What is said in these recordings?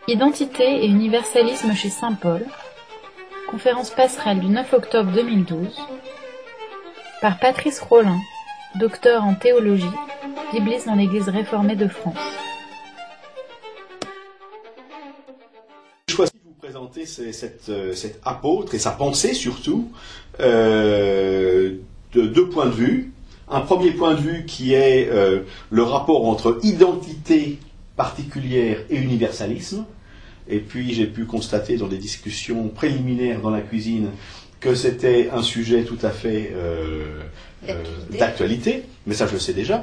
Identité et universalisme chez Saint Paul, conférence passerelle du 9 octobre 2012, par Patrice Rollin, docteur en théologie, bibliste dans l'Église réformée de France. Je choisis de vous présenter cet apôtre et sa pensée surtout de deux points de vue. Un premier point de vue qui est le rapport entre identité particulière et universalisme. Et puis j'ai pu constater dans des discussions préliminaires dans la cuisine que c'était un sujet tout à fait d'actualité, mais ça je le sais déjà.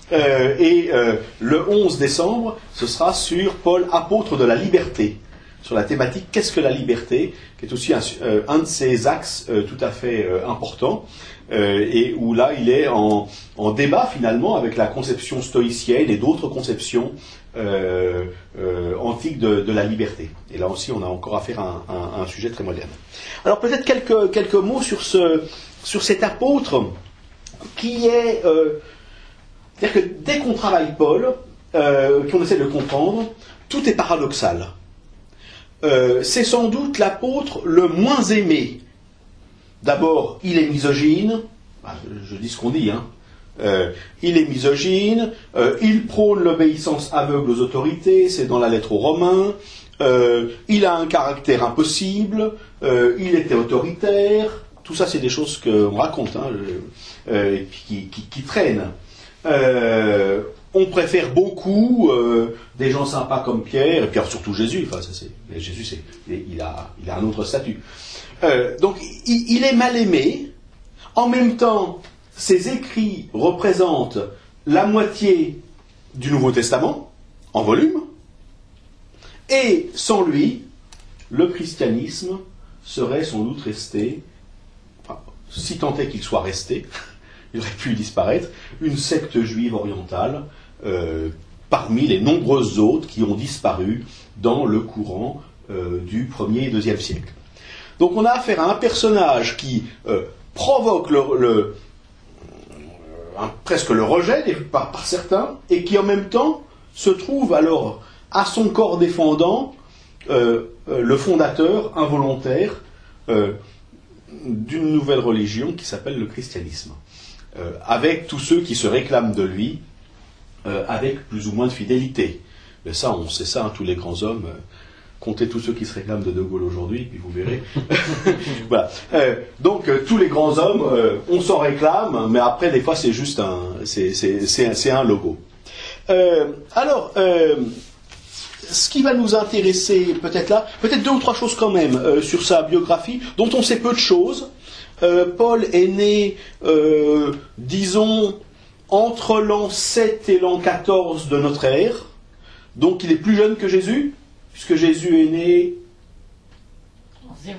Le 11 décembre, ce sera sur Paul, apôtre de la liberté, sur la thématique qu'est-ce que la liberté, qui est aussi un de ces axes tout à fait importants, et où là il est en débat finalement avec la conception stoïcienne et d'autres conceptions antiques de la liberté. Et là aussi on a encore affaire à un sujet très moderne. Alors peut-être quelques mots sur cet apôtre qui est... c'est-à-dire que dès qu'on travaille Paul, qu'on essaie de le comprendre, tout est paradoxal. C'est sans doute l'apôtre le moins aimé. D'abord, il est misogyne, je dis ce qu'on dit, hein. Il est misogyne, il prône l'obéissance aveugle aux autorités, c'est dans la lettre aux Romains, il a un caractère impossible, il était autoritaire, tout ça c'est des choses qu'on raconte, hein, et puis qui traînent. On préfère beaucoup des gens sympas comme Pierre, et puis surtout Jésus, enfin, Jésus il a un autre statut. Donc il est mal aimé, en même temps ses écrits représentent la moitié du Nouveau Testament, en volume, et sans lui, le christianisme serait sans doute resté, enfin, si tant est qu'il soit resté, il aurait pu disparaître, une secte juive orientale, parmi les nombreuses autres qui ont disparu dans le courant du 1er et 2e siècle. Donc on a affaire à un personnage qui provoque presque le rejet par certains, et qui en même temps se trouve alors à son corps défendant le fondateur involontaire d'une nouvelle religion qui s'appelle le christianisme, avec tous ceux qui se réclament de lui avec plus ou moins de fidélité. Mais ça, on sait ça, hein, tous les grands hommes, comptez tous ceux qui se réclament de De Gaulle aujourd'hui, puis vous verrez. Voilà. Donc tous les grands hommes, on s'en réclame, mais après des fois c'est juste c'est un logo. Alors, ce qui va nous intéresser peut-être là, peut-être deux ou trois choses quand même sur sa biographie, dont on sait peu de choses. Paul est né, disons, entre l'an 7 et l'an 14 de notre ère, donc il est plus jeune que Jésus, puisque Jésus est né... Zéro ?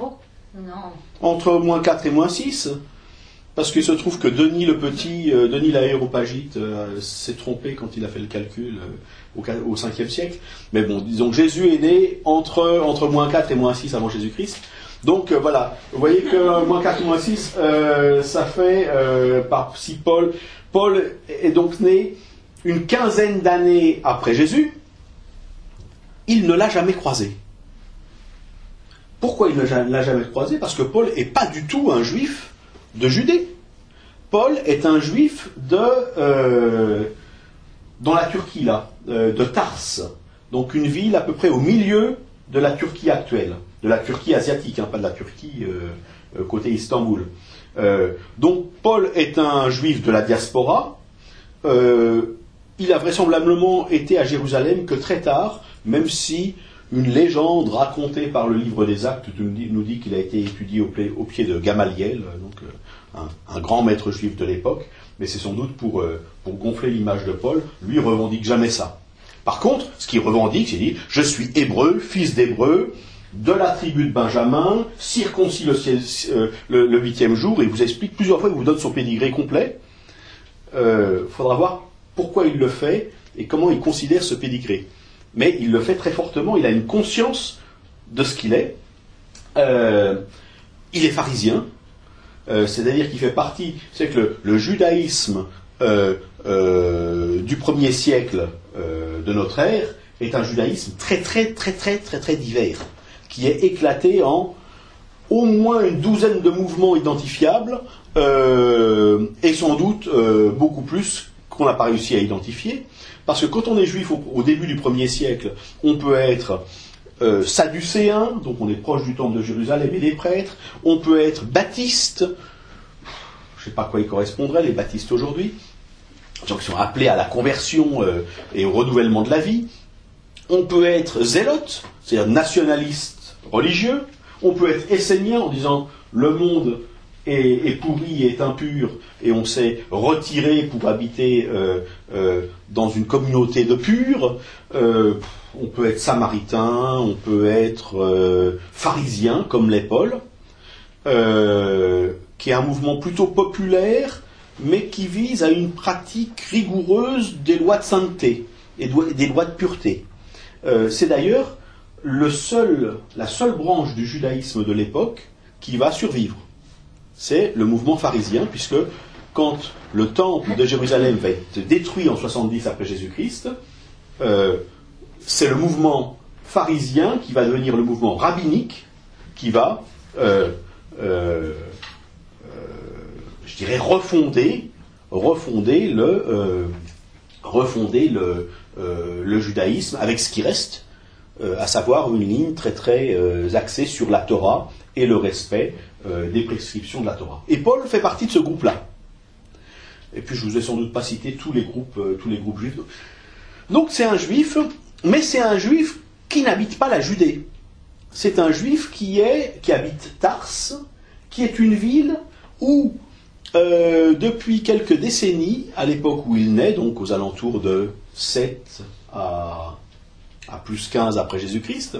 Non. Entre moins 4 et moins 6, parce qu'il se trouve que Denis le Petit, Denis l'Aréopagite, s'est trompé quand il a fait le calcul au 5e siècle. Mais bon, disons que Jésus est né entre moins 4 et moins 6 avant Jésus-Christ. Donc voilà, vous voyez que moins 4 et moins 6, ça fait, si Paul est donc né une quinzaine d'années après Jésus, il ne l'a jamais croisé. Pourquoi il ne l'a jamais croisé? Parce que Paul n'est pas du tout un juif de Judée. Paul est un juif dans la Turquie, là, de Tarse. Donc une ville à peu près au milieu de la Turquie actuelle, de la Turquie asiatique, hein, pas de la Turquie côté Istanbul. Donc Paul est un juif de la diaspora. Il a vraisemblablement été à Jérusalem que très tard, même si une légende racontée par le livre des Actes nous dit qu'il a été étudié au pied de Gamaliel, donc un grand maître juif de l'époque, mais c'est sans doute pour gonfler l'image de Paul. Lui revendique jamais ça. Par contre, ce qu'il revendique, c'est dit, je suis hébreu, fils d'hébreu, de la tribu de Benjamin, circoncis le 8e jour, et il vous explique plusieurs fois, il vous donne son pédigré complet. Faudra voir pourquoi il le fait et comment il considère ce pédigré. Mais il le fait très fortement, il a une conscience de ce qu'il est. Il est pharisien, c'est-à-dire qu'il fait partie, c'est que le judaïsme du 1er siècle de notre ère est un judaïsme très divers, qui est éclaté en au moins une douzaine de mouvements identifiables, et sans doute beaucoup plus qu'on n'a pas réussi à identifier. Parce que quand on est juif au début du 1er siècle, on peut être sadducéen, donc on est proche du temple de Jérusalem et des prêtres, on peut être baptiste, je ne sais pas à quoi ils correspondraient, les baptistes aujourd'hui, les gens qui sont appelés à la conversion et au renouvellement de la vie. On peut être zélote, c'est-à-dire nationaliste religieux. On peut être essénien en disant le monde est pourri, est impur, et on s'est retiré pour habiter dans une communauté de purs. On peut être samaritain, on peut être pharisien, comme l'est Paul, qui est un mouvement plutôt populaire, mais qui vise à une pratique rigoureuse des lois de sainteté et des lois de pureté. C'est d'ailleurs la seule branche du judaïsme de l'époque qui va survivre. C'est le mouvement pharisien, puisque quand le temple de Jérusalem va être détruit en 70 après Jésus-Christ, c'est le mouvement pharisien qui va devenir le mouvement rabbinique, qui va, je dirais, refonder le judaïsme avec ce qui reste, à savoir une ligne très axée sur la Torah et le respect des prescriptions de la Torah. Et Paul fait partie de ce groupe-là. Et puis je vous ai sans doute pas cité tous les groupes juifs. Donc c'est un juif, mais c'est un juif qui n'habite pas la Judée. C'est un juif qui habite Tars, qui est une ville où depuis quelques décennies, à l'époque où il naît, donc aux alentours de 7 à plus 15 après Jésus-Christ,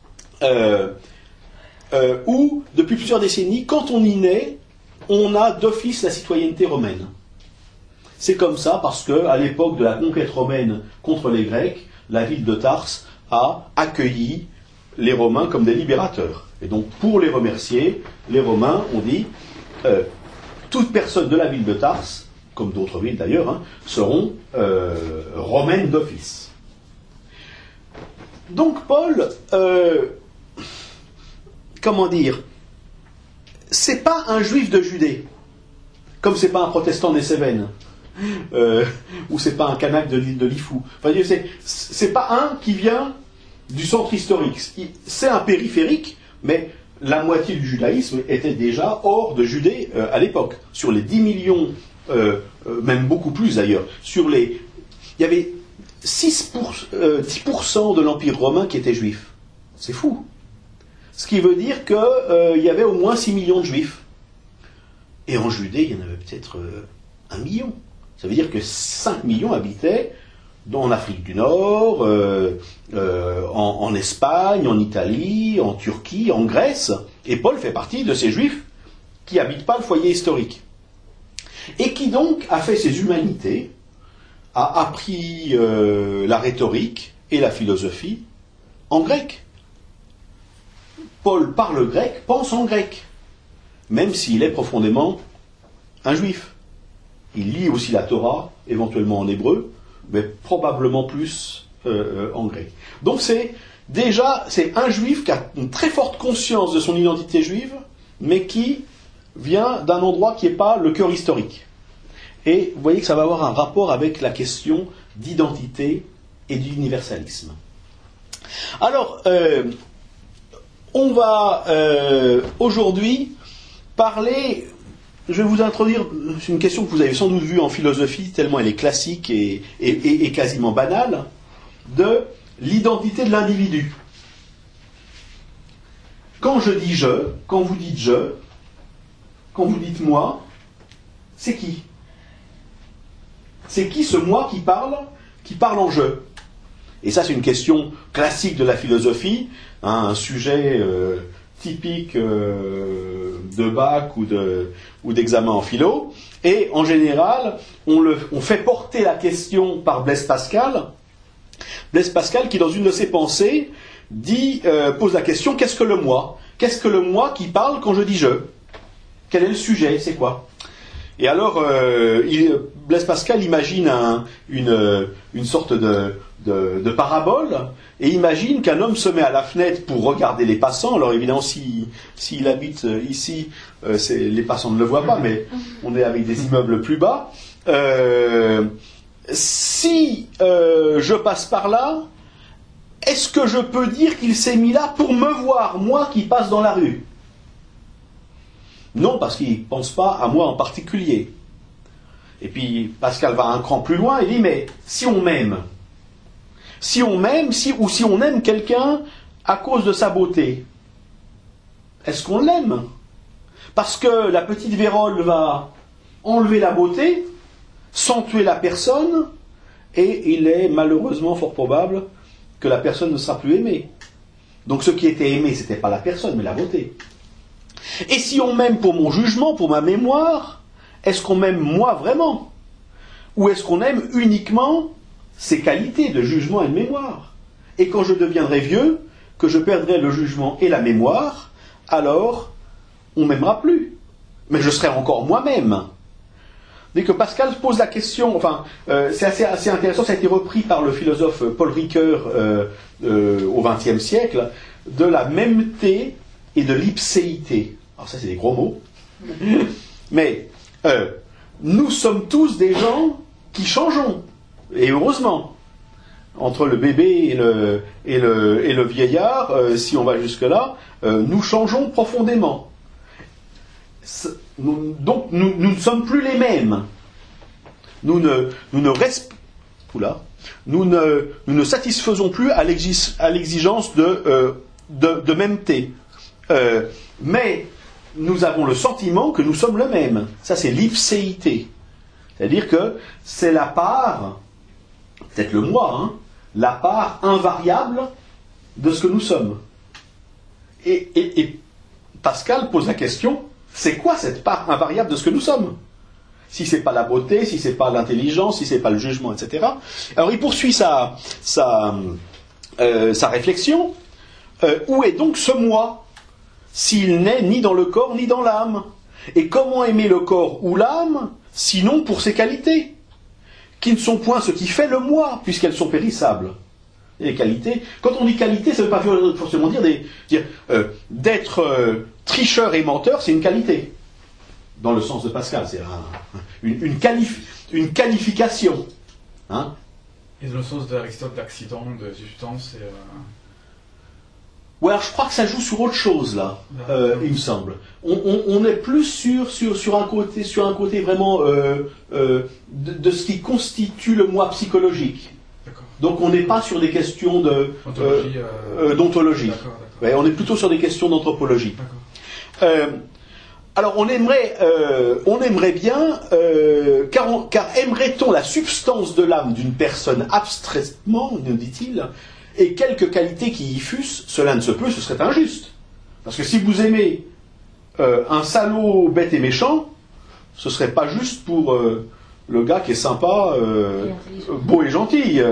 où, depuis plusieurs décennies, quand on y naît, on a d'office la citoyenneté romaine. C'est comme ça parce qu'à l'époque de la conquête romaine contre les Grecs, la ville de Tars a accueilli les Romains comme des libérateurs. Et donc, pour les remercier, les Romains ont dit toute personne de la ville de Tars, comme d'autres villes d'ailleurs, seront romaines d'office. Donc Paul, comment dire, c'est pas un juif de Judée, comme c'est pas un protestant des Cévennes, ou c'est pas un Kanak de l'île de Lifou. Enfin, c'est pas un qui vient du centre historique. C'est un périphérique, mais la moitié du judaïsme était déjà hors de Judée à l'époque. Sur les 10 millions, même beaucoup plus d'ailleurs, il y avait 10% de l'Empire romain qui était juif. C'est fou. Ce qui veut dire qu'il y avait au moins 6 millions de juifs. Et en Judée, il y en avait peut-être 1 million. Ça veut dire que 5 millions habitaient en Afrique du Nord, en Espagne, en Italie, en Turquie, en Grèce. Et Paul fait partie de ces juifs qui n'habitent pas le foyer historique. Et qui donc a fait ses humanités, a appris la rhétorique et la philosophie en grec. Paul parle grec, pense en grec, même s'il est profondément un juif. Il lit aussi la Torah, éventuellement en hébreu, mais probablement plus en grec. Donc c'est un juif qui a une très forte conscience de son identité juive, mais qui vient d'un endroit qui n'est pas le cœur historique. Et vous voyez que ça va avoir un rapport avec la question d'identité et d'universalisme. Alors, on va aujourd'hui parler, je vais vous introduire une question que vous avez sans doute vue en philosophie, tellement elle est classique et quasiment banale, de l'identité de l'individu. Quand je dis je, quand vous dites je, quand vous dites moi, c'est qui ? C'est qui ce moi qui parle en je ? Et ça, c'est une question classique de la philosophie, un sujet typique de bac ou d'examen en philo. Et en général, on fait porter la question par Blaise Pascal. Blaise Pascal, qui dans une de ses pensées, pose la question, qu'est-ce que le moi ? Qu'est-ce que le moi qui parle quand je dis je ? Quel est le sujet ? C'est quoi ? Et alors, Blaise Pascal imagine une sorte de parabole, et imagine qu'un homme se met à la fenêtre pour regarder les passants. Alors évidemment, s'il habite ici, les passants ne le voient pas, mais on est avec des immeubles plus bas. Si je passe par là, est-ce que je peux dire qu'il s'est mis là pour me voir, moi qui passe dans la rue? Non, parce qu'il ne pense pas à moi en particulier. Et puis Pascal va un cran plus loin et dit, mais si on m'aime, si on aime quelqu'un à cause de sa beauté, est-ce qu'on l'aime? Parce que la petite vérole va enlever la beauté, sans tuer la personne, et il est malheureusement fort probable que la personne ne sera plus aimée. Donc ce qui était aimé, ce n'était pas la personne, mais la beauté. Et si on m'aime pour mon jugement, pour ma mémoire, est-ce qu'on m'aime moi vraiment? Ou est-ce qu'on aime uniquement ces qualités de jugement et de mémoire? Et quand je deviendrai vieux, que je perdrai le jugement et la mémoire, alors on ne m'aimera plus. Mais je serai encore moi-même. Dès que Pascal pose la question, enfin, c'est assez intéressant, ça a été repris par le philosophe Paul Ricoeur au XXe siècle, de la mêmeté et de l'ipséité. Alors ça, c'est des gros mots. Mais nous sommes tous des gens qui changeons. Et heureusement. Entre le bébé et le vieillard, si on va jusque-là, nous changeons profondément. Donc nous ne sommes plus les mêmes. Nous ne satisfaisons plus à l'exigence de mêmeté. Mais nous avons le sentiment que nous sommes le même. Ça, c'est l'ipséité. C'est-à-dire que c'est la part, peut-être le moi, hein, la part invariable de ce que nous sommes. Et Pascal pose la question, c'est quoi cette part invariable de ce que nous sommes? Si c'est pas la beauté, si c'est pas l'intelligence, si c'est pas le jugement, etc. Alors il poursuit sa réflexion. Où est donc ce moi, s'il n'est ni dans le corps ni dans l'âme? Et comment aimer le corps ou l'âme, sinon pour ses qualités, qui ne sont point ce qui fait le moi, puisqu'elles sont périssables? Et les qualités, quand on dit qualité, ça ne veut pas forcément dire d'être tricheur et menteur, c'est une qualité. Dans le sens de Pascal, c'est une qualification. Hein? Et dans le sens d'Aristote, d'accident, de substance et... Ouais, alors je crois que ça joue sur autre chose là, il me semble. On est plus sur un côté vraiment de ce qui constitue le moi psychologique. Donc on n'est pas sur des questions d'ontologie. Ouais, on est plutôt sur des questions d'anthropologie. Alors on aimerait bien, car aimerait-on la substance de l'âme d'une personne abstraitement, nous dit-il, et quelques qualités qui y fussent, cela ne se peut, ce serait injuste. Parce que si vous aimez un salaud bête et méchant, ce serait pas juste pour le gars qui est sympa, beau et gentil.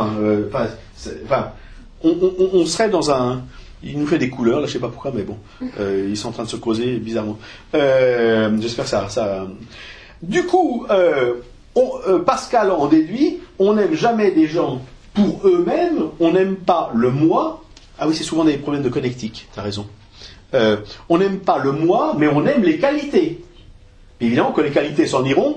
On serait dans un... Il nous fait des couleurs, là je sais pas pourquoi, mais bon, ils sont en train de se causer bizarrement. J'espère que ça... Du coup, Pascal en déduit, on n'aime jamais des gens pour eux-mêmes, on n'aime pas le moi. Ah oui, c'est souvent des problèmes de connectique, tu as raison. On n'aime pas le moi, mais on aime les qualités. Et évidemment, quand les qualités s'en iront,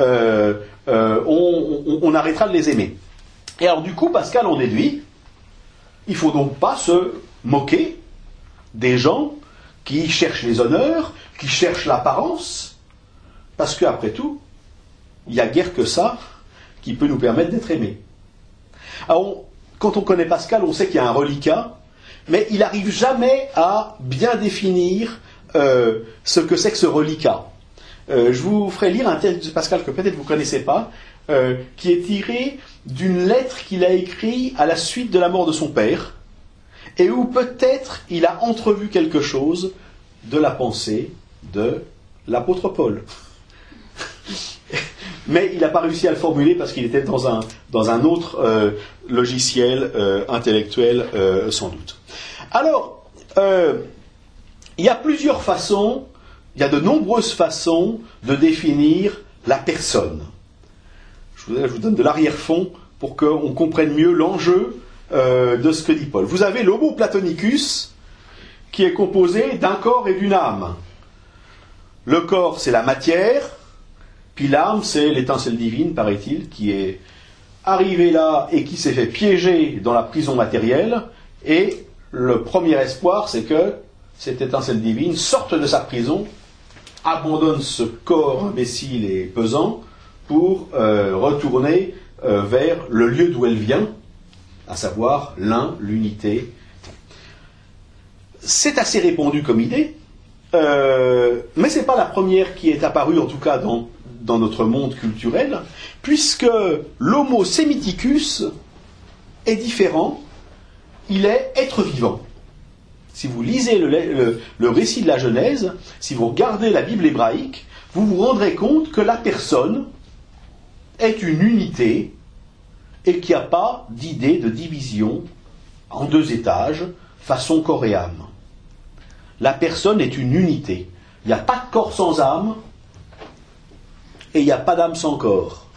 on arrêtera de les aimer. Et alors du coup, Pascal en déduit, il faut donc pas se moquer des gens qui cherchent les honneurs, qui cherchent l'apparence, parce qu'après tout, il n'y a guère que ça qui peut nous permettre d'être aimés. Alors, quand on connaît Pascal, on sait qu'il y a un reliquat, mais il n'arrive jamais à bien définir ce que c'est que ce reliquat. Je vous ferai lire un texte de Pascal que peut-être vous ne connaissez pas, qui est tiré d'une lettre qu'il a écrite à la suite de la mort de son père, et où peut-être il a entrevu quelque chose de la pensée de l'apôtre Paul. Mais il n'a pas réussi à le formuler parce qu'il était dans un autre logiciel intellectuel, sans doute. Alors, il y a plusieurs façons, il y a de nombreuses façons de définir la personne. Je vous donne de l'arrière-fond pour qu'on comprenne mieux l'enjeu de ce que dit Paul. Vous avez l'homo platonicus qui est composé d'un corps et d'une âme. Le corps, c'est la matière, puis l'âme, c'est l'étincelle divine, paraît-il, qui est arrivée là et qui s'est fait piéger dans la prison matérielle. Et le premier espoir, c'est que cette étincelle divine sorte de sa prison, abandonne ce corps imbécile et pesant pour retourner vers le lieu d'où elle vient, à savoir l'un, l'unité. C'est assez répandu comme idée, mais ce n'est pas la première qui est apparue, en tout cas dans notre monde culturel, puisque l'homo sémiticus est différent, il est être vivant. Si vous lisez le récit de la Genèse, si vous regardez la Bible hébraïque, vous vous rendrez compte que la personne est une unité et qu'il n'y a pas d'idée de division en deux étages, façon corps et âme. La personne est une unité. Il n'y a pas de corps sans âme et il n'y a pas d'âme sans corps.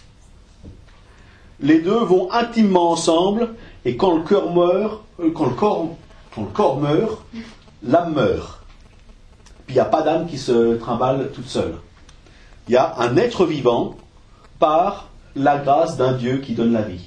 Les deux vont intimement ensemble et quand le corps meurt, l'âme meurt. Puis il n'y a pas d'âme qui se trimballe toute seule. Il y a un être vivant par la grâce d'un Dieu qui donne la vie.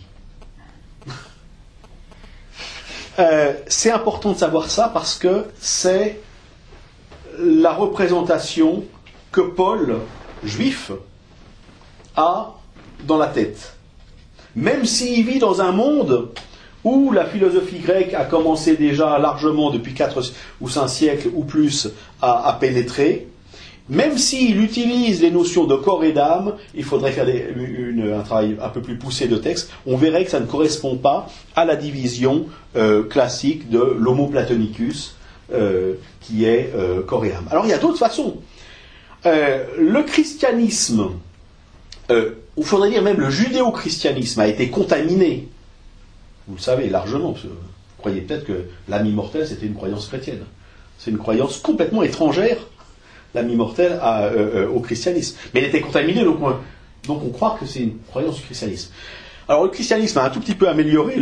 C'est important de savoir ça parce que c'est la représentation que Paul, juif, a dans la tête. Même s'il vit dans un monde où la philosophie grecque a commencé déjà largement depuis 4 ou 5 siècles ou plus à pénétrer, même s'il utilise les notions de corps et d'âme, il faudrait faire un travail un peu plus poussé de texte, on verrait que ça ne correspond pas à la division classique de l'homo platonicus, qui est corps et âme. Alors il y a d'autres façons. Le christianisme, il faudrait dire même le judéo-christianisme, a été contaminé, vous le savez largement, parce que vous croyez peut-être que l'âme immortelle c'était une croyance chrétienne. C'est une croyance complètement étrangère, l'âme immortelle au christianisme. Mais elle était contaminée, donc on croit que c'est une croyance du christianisme. Alors le christianisme a un tout petit peu amélioré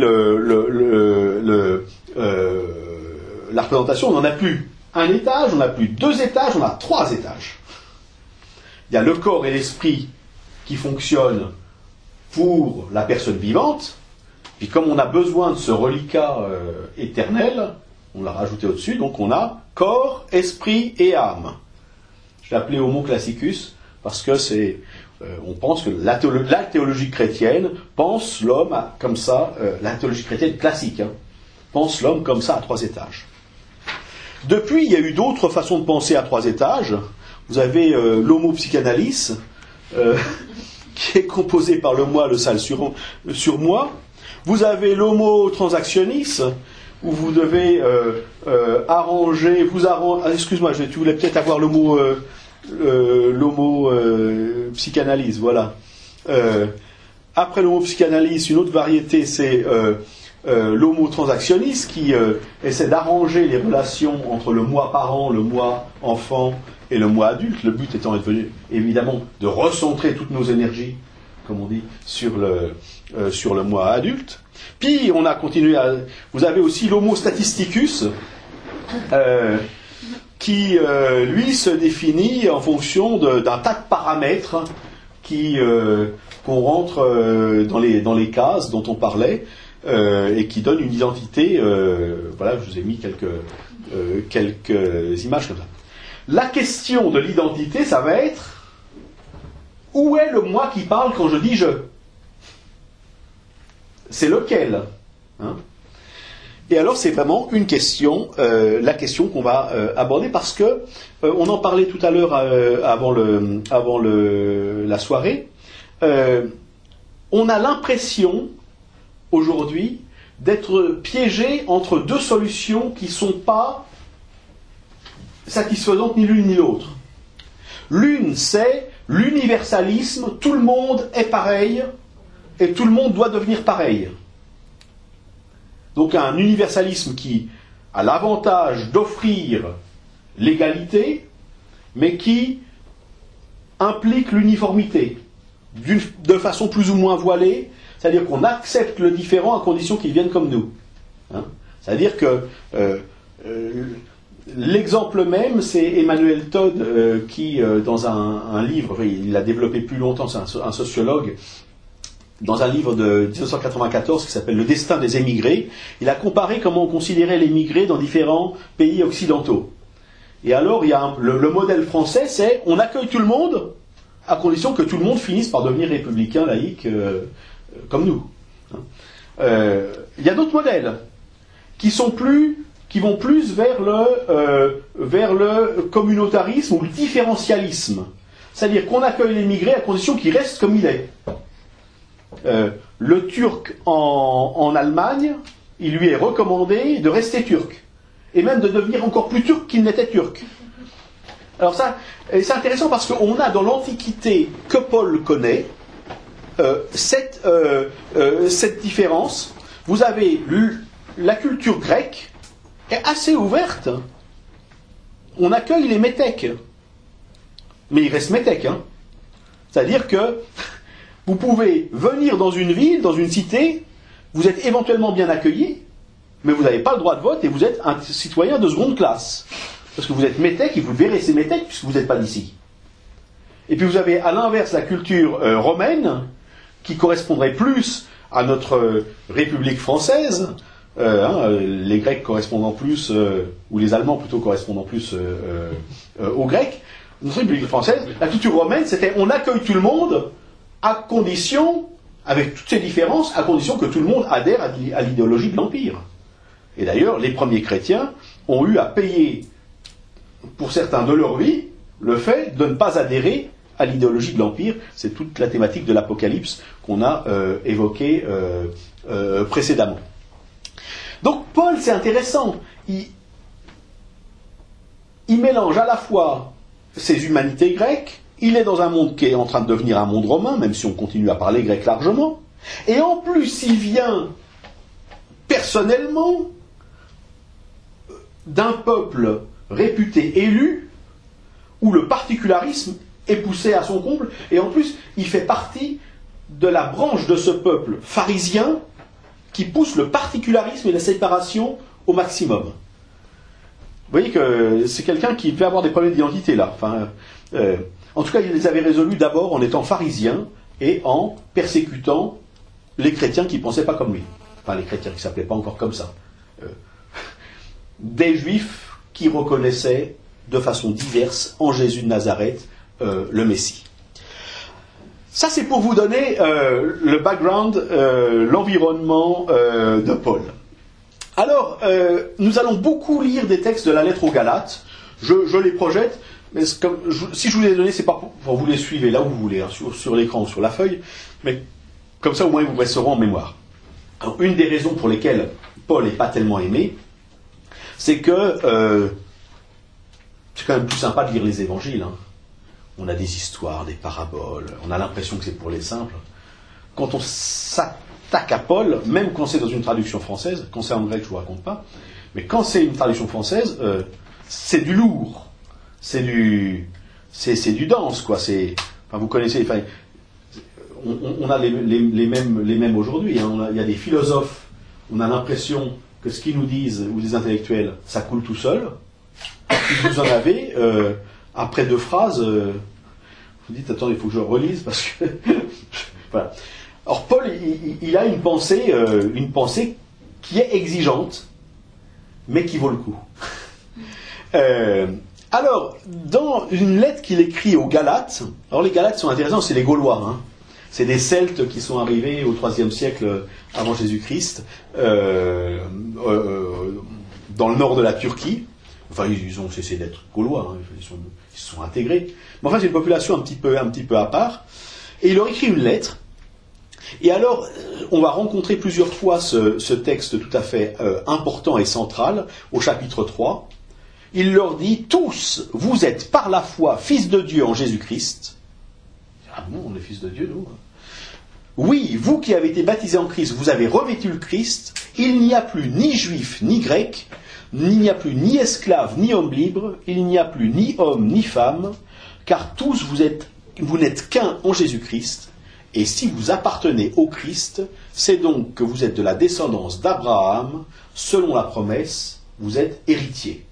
la représentation. On n'en a plus un étage, on n'a plus 2 étages, on a 3 étages. Il y a le corps et l'esprit qui fonctionnent pour la personne vivante, puis comme on a besoin de ce reliquat éternel, on l'a rajouté au-dessus, donc on a corps, esprit et âme. Je l'ai appelé homo classicus parce que on pense que la théologie chrétienne pense l'homme comme ça, la théologie chrétienne classique, pense l'homme comme ça à 3 étages. Depuis, il y a eu d'autres façons de penser à 3 étages. Vous avez l'homo-psychanalyse, qui est composé par le moi, le sale sur moi. Vous avez l'homo-transactionnis, où vous devez excuse-moi, tu voulais peut-être avoir le mot psychanalyse, voilà. Après l'homo-psychanalyse, une autre variété, c'est l'homo-transactionniste, qui essaie d'arranger les relations entre le moi parent, le moi enfant et le moi adulte, le but étant évidemment de recentrer toutes nos énergies, comme on dit, sur le moi adulte. Puis on a continué vous avez aussi l'homo statisticus, qui lui se définit en fonction d'un tas de paramètres qu'on rentre dans les cases dont on parlait, et qui donne une identité. Voilà, je vous ai mis quelques images comme ça. La question de l'identité, ça va être: où est le moi qui parle quand je dis je? C'est lequel, hein? Et alors c'est vraiment une question, la question qu'on va aborder, parce que on en parlait tout à l'heure avant la soirée. On a l'impression aujourd'hui d'être piégé entre 2 solutions qui ne sont pas satisfaisantes ni l'une ni l'autre. L'une, c'est l'universalisme, tout le monde est pareil et tout le monde doit devenir pareil. Donc un universalisme qui a l'avantage d'offrir l'égalité, mais qui implique l'uniformité, de façon plus ou moins voilée, c'est-à-dire qu'on accepte le différent à condition qu'il vienne comme nous. Hein, c'est-à-dire que l'exemple même, c'est Emmanuel Todd qui, dans un livre, il l'a développé plus longtemps, c'est un sociologue, dans un livre de 1994 qui s'appelle « Le destin des émigrés », il a comparé comment on considérait les émigrés dans différents pays occidentaux. Et alors, il y a le modèle français, c'est on accueille tout le monde à condition que tout le monde finisse par devenir républicain, laïque, comme nous. Il y a d'autres modèles qui vont plus vers le communautarisme ou le différentialisme. C'est-à-dire qu'on accueille l'émigré à condition qu'il reste comme il est. Le Turc en Allemagne, il lui est recommandé de rester turc. Et même de devenir encore plus turc qu'il n'était turc. Alors ça, c'est intéressant parce qu'on a dans l'Antiquité que Paul connaît cette différence. Vous avez la culture grecque est assez ouverte. On accueille les métèques. Mais il reste métèques. Hein. C'est-à-dire que vous pouvez venir dans une ville, dans une cité, vous êtes éventuellement bien accueilli, mais vous n'avez pas le droit de vote et vous êtes un citoyen de seconde classe. Parce que vous êtes métèque et vous devez rester métèque puisque vous n'êtes pas d'ici. Et puis vous avez à l'inverse la culture romaine qui correspondrait plus à notre République française, les Grecs correspondant plus, ou les Allemands plutôt correspondant plus aux Grecs. Notre République française, la culture romaine, c'était on accueille tout le monde à condition, avec toutes ces différences, à condition que tout le monde adhère à l'idéologie de l'Empire. Et d'ailleurs, les premiers chrétiens ont eu à payer, pour certains de leur vie, le fait de ne pas adhérer à l'idéologie de l'Empire. C'est toute la thématique de l'Apocalypse qu'on a évoquée précédemment. Donc Paul, c'est intéressant. Il mélange à la fois ses humanités grecques, il est dans un monde qui est en train de devenir un monde romain, même si on continue à parler grec largement, et en plus il vient personnellement d'un peuple réputé élu, où le particularisme est poussé à son comble, et en plus il fait partie de la branche de ce peuple pharisien qui pousse le particularisme et la séparation au maximum. Vous voyez que c'est quelqu'un qui devait avoir des problèmes d'identité là. Enfin, en tout cas, il les avait résolus d'abord en étant pharisien et en persécutant les chrétiens qui ne pensaient pas comme lui. Enfin, les chrétiens qui ne s'appelaient pas encore comme ça. Des juifs qui reconnaissaient de façon diverse en Jésus de Nazareth le Messie. Ça, c'est pour vous donner le background, l'environnement de Paul. Alors, nous allons beaucoup lire des textes de la lettre aux Galates. Je les projette, mais si je vous les ai donnés, c'est pas pour vous les suivre là où vous voulez, hein, sur l'écran ou sur la feuille, mais comme ça au moins ils vous resteront en mémoire. Alors, une des raisons pour lesquelles Paul n'est pas tellement aimé, c'est que c'est quand même plus sympa de lire les évangiles. Hein. On a des histoires, des paraboles, on a l'impression que c'est pour les simples. Quand on s'attaque à Paul, même quand c'est dans une traduction française, quand c'est en grec je ne vous raconte pas, mais quand c'est une traduction française, c'est du lourd, c'est du dense, quoi. Enfin, vous connaissez, enfin, on a les mêmes aujourd'hui. Hein. Il y a des philosophes, on a l'impression que ce qu'ils nous disent, ou des intellectuels, ça coule tout seul. Si vous en avez, après 2 phrases, vous dites, attends, il faut que je relise, parce que... voilà. Alors Paul, il a une pensée qui est exigeante, mais qui vaut le coup. Alors, dans une lettre qu'il écrit aux Galates, alors les Galates sont intéressants, c'est les Gaulois, hein. C'est des Celtes qui sont arrivés au IIIe siècle avant Jésus-Christ, dans le nord de la Turquie. Enfin, ils ont cessé d'être Gaulois, hein. Ils se sont intégrés. Mais enfin, c'est une population un petit peu à part. Et il leur écrit une lettre. Et alors, on va rencontrer plusieurs fois ce texte tout à fait important et central, au chapitre 3. Il leur dit, tous, vous êtes par la foi fils de Dieu en Jésus-Christ. Ah bon, on est fils de Dieu, nous. Oui, vous qui avez été baptisés en Christ, vous avez revêtu le Christ. Il n'y a plus ni juif, ni grec. Il n'y a plus ni esclave, ni homme libre. Il n'y a plus ni homme, ni femme. Car tous vous êtes vous n'êtes qu'un en Jésus-Christ, et si vous appartenez au Christ, c'est donc que vous êtes de la descendance d'Abraham, selon la promesse, vous êtes héritier.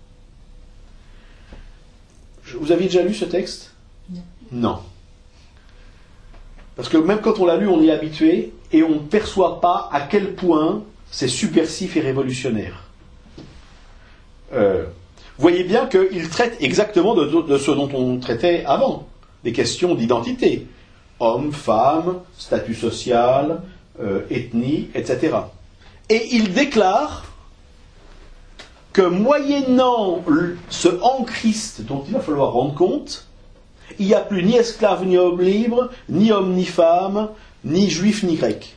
Vous aviez déjà lu ce texte ? Non. Parce que même quand on l'a lu, on y est habitué, et on ne perçoit pas à quel point c'est subversif et révolutionnaire. Vous voyez bien qu'il traite exactement de ce dont on traitait avant, des questions d'identité. Homme, femme, statut social, ethnie, etc. Et il déclare que moyennant ce en Christ dont il va falloir rendre compte, il n'y a plus ni esclave ni homme libre, ni homme ni femme, ni juif ni grec.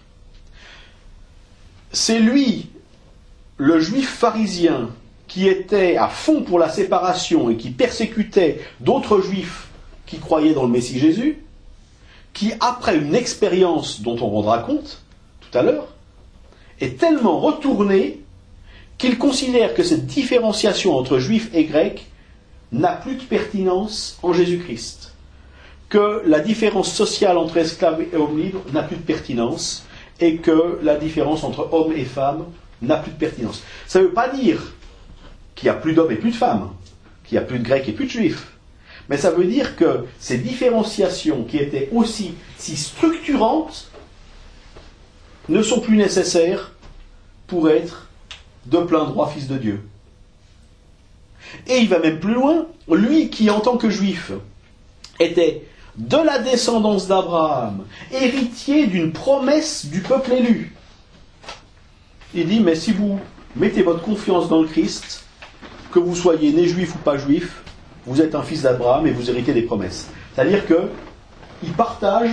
C'est lui, le juif pharisien, qui était à fond pour la séparation et qui persécutait d'autres juifs qui croyaient dans le Messie Jésus, qui, après une expérience dont on rendra compte tout à l'heure, est tellement retourné qu'il considère que cette différenciation entre juifs et grecs n'a plus de pertinence en Jésus-Christ, que la différence sociale entre esclaves et hommes libres n'a plus de pertinence, et que la différence entre hommes et femmes n'a plus de pertinence. Ça ne veut pas dire qu'il n'y a plus d'hommes et plus de femmes, qu'il n'y a plus de grecs et plus de juifs. Mais ça veut dire que ces différenciations qui étaient aussi si structurantes ne sont plus nécessaires pour être de plein droit fils de Dieu. Et il va même plus loin, lui qui en tant que juif était de la descendance d'Abraham, héritier d'une promesse du peuple élu. Il dit, mais si vous mettez votre confiance dans le Christ, que vous soyez né juif ou pas juif, vous êtes un fils d'Abraham et vous héritez des promesses. C'est-à-dire qu'il partage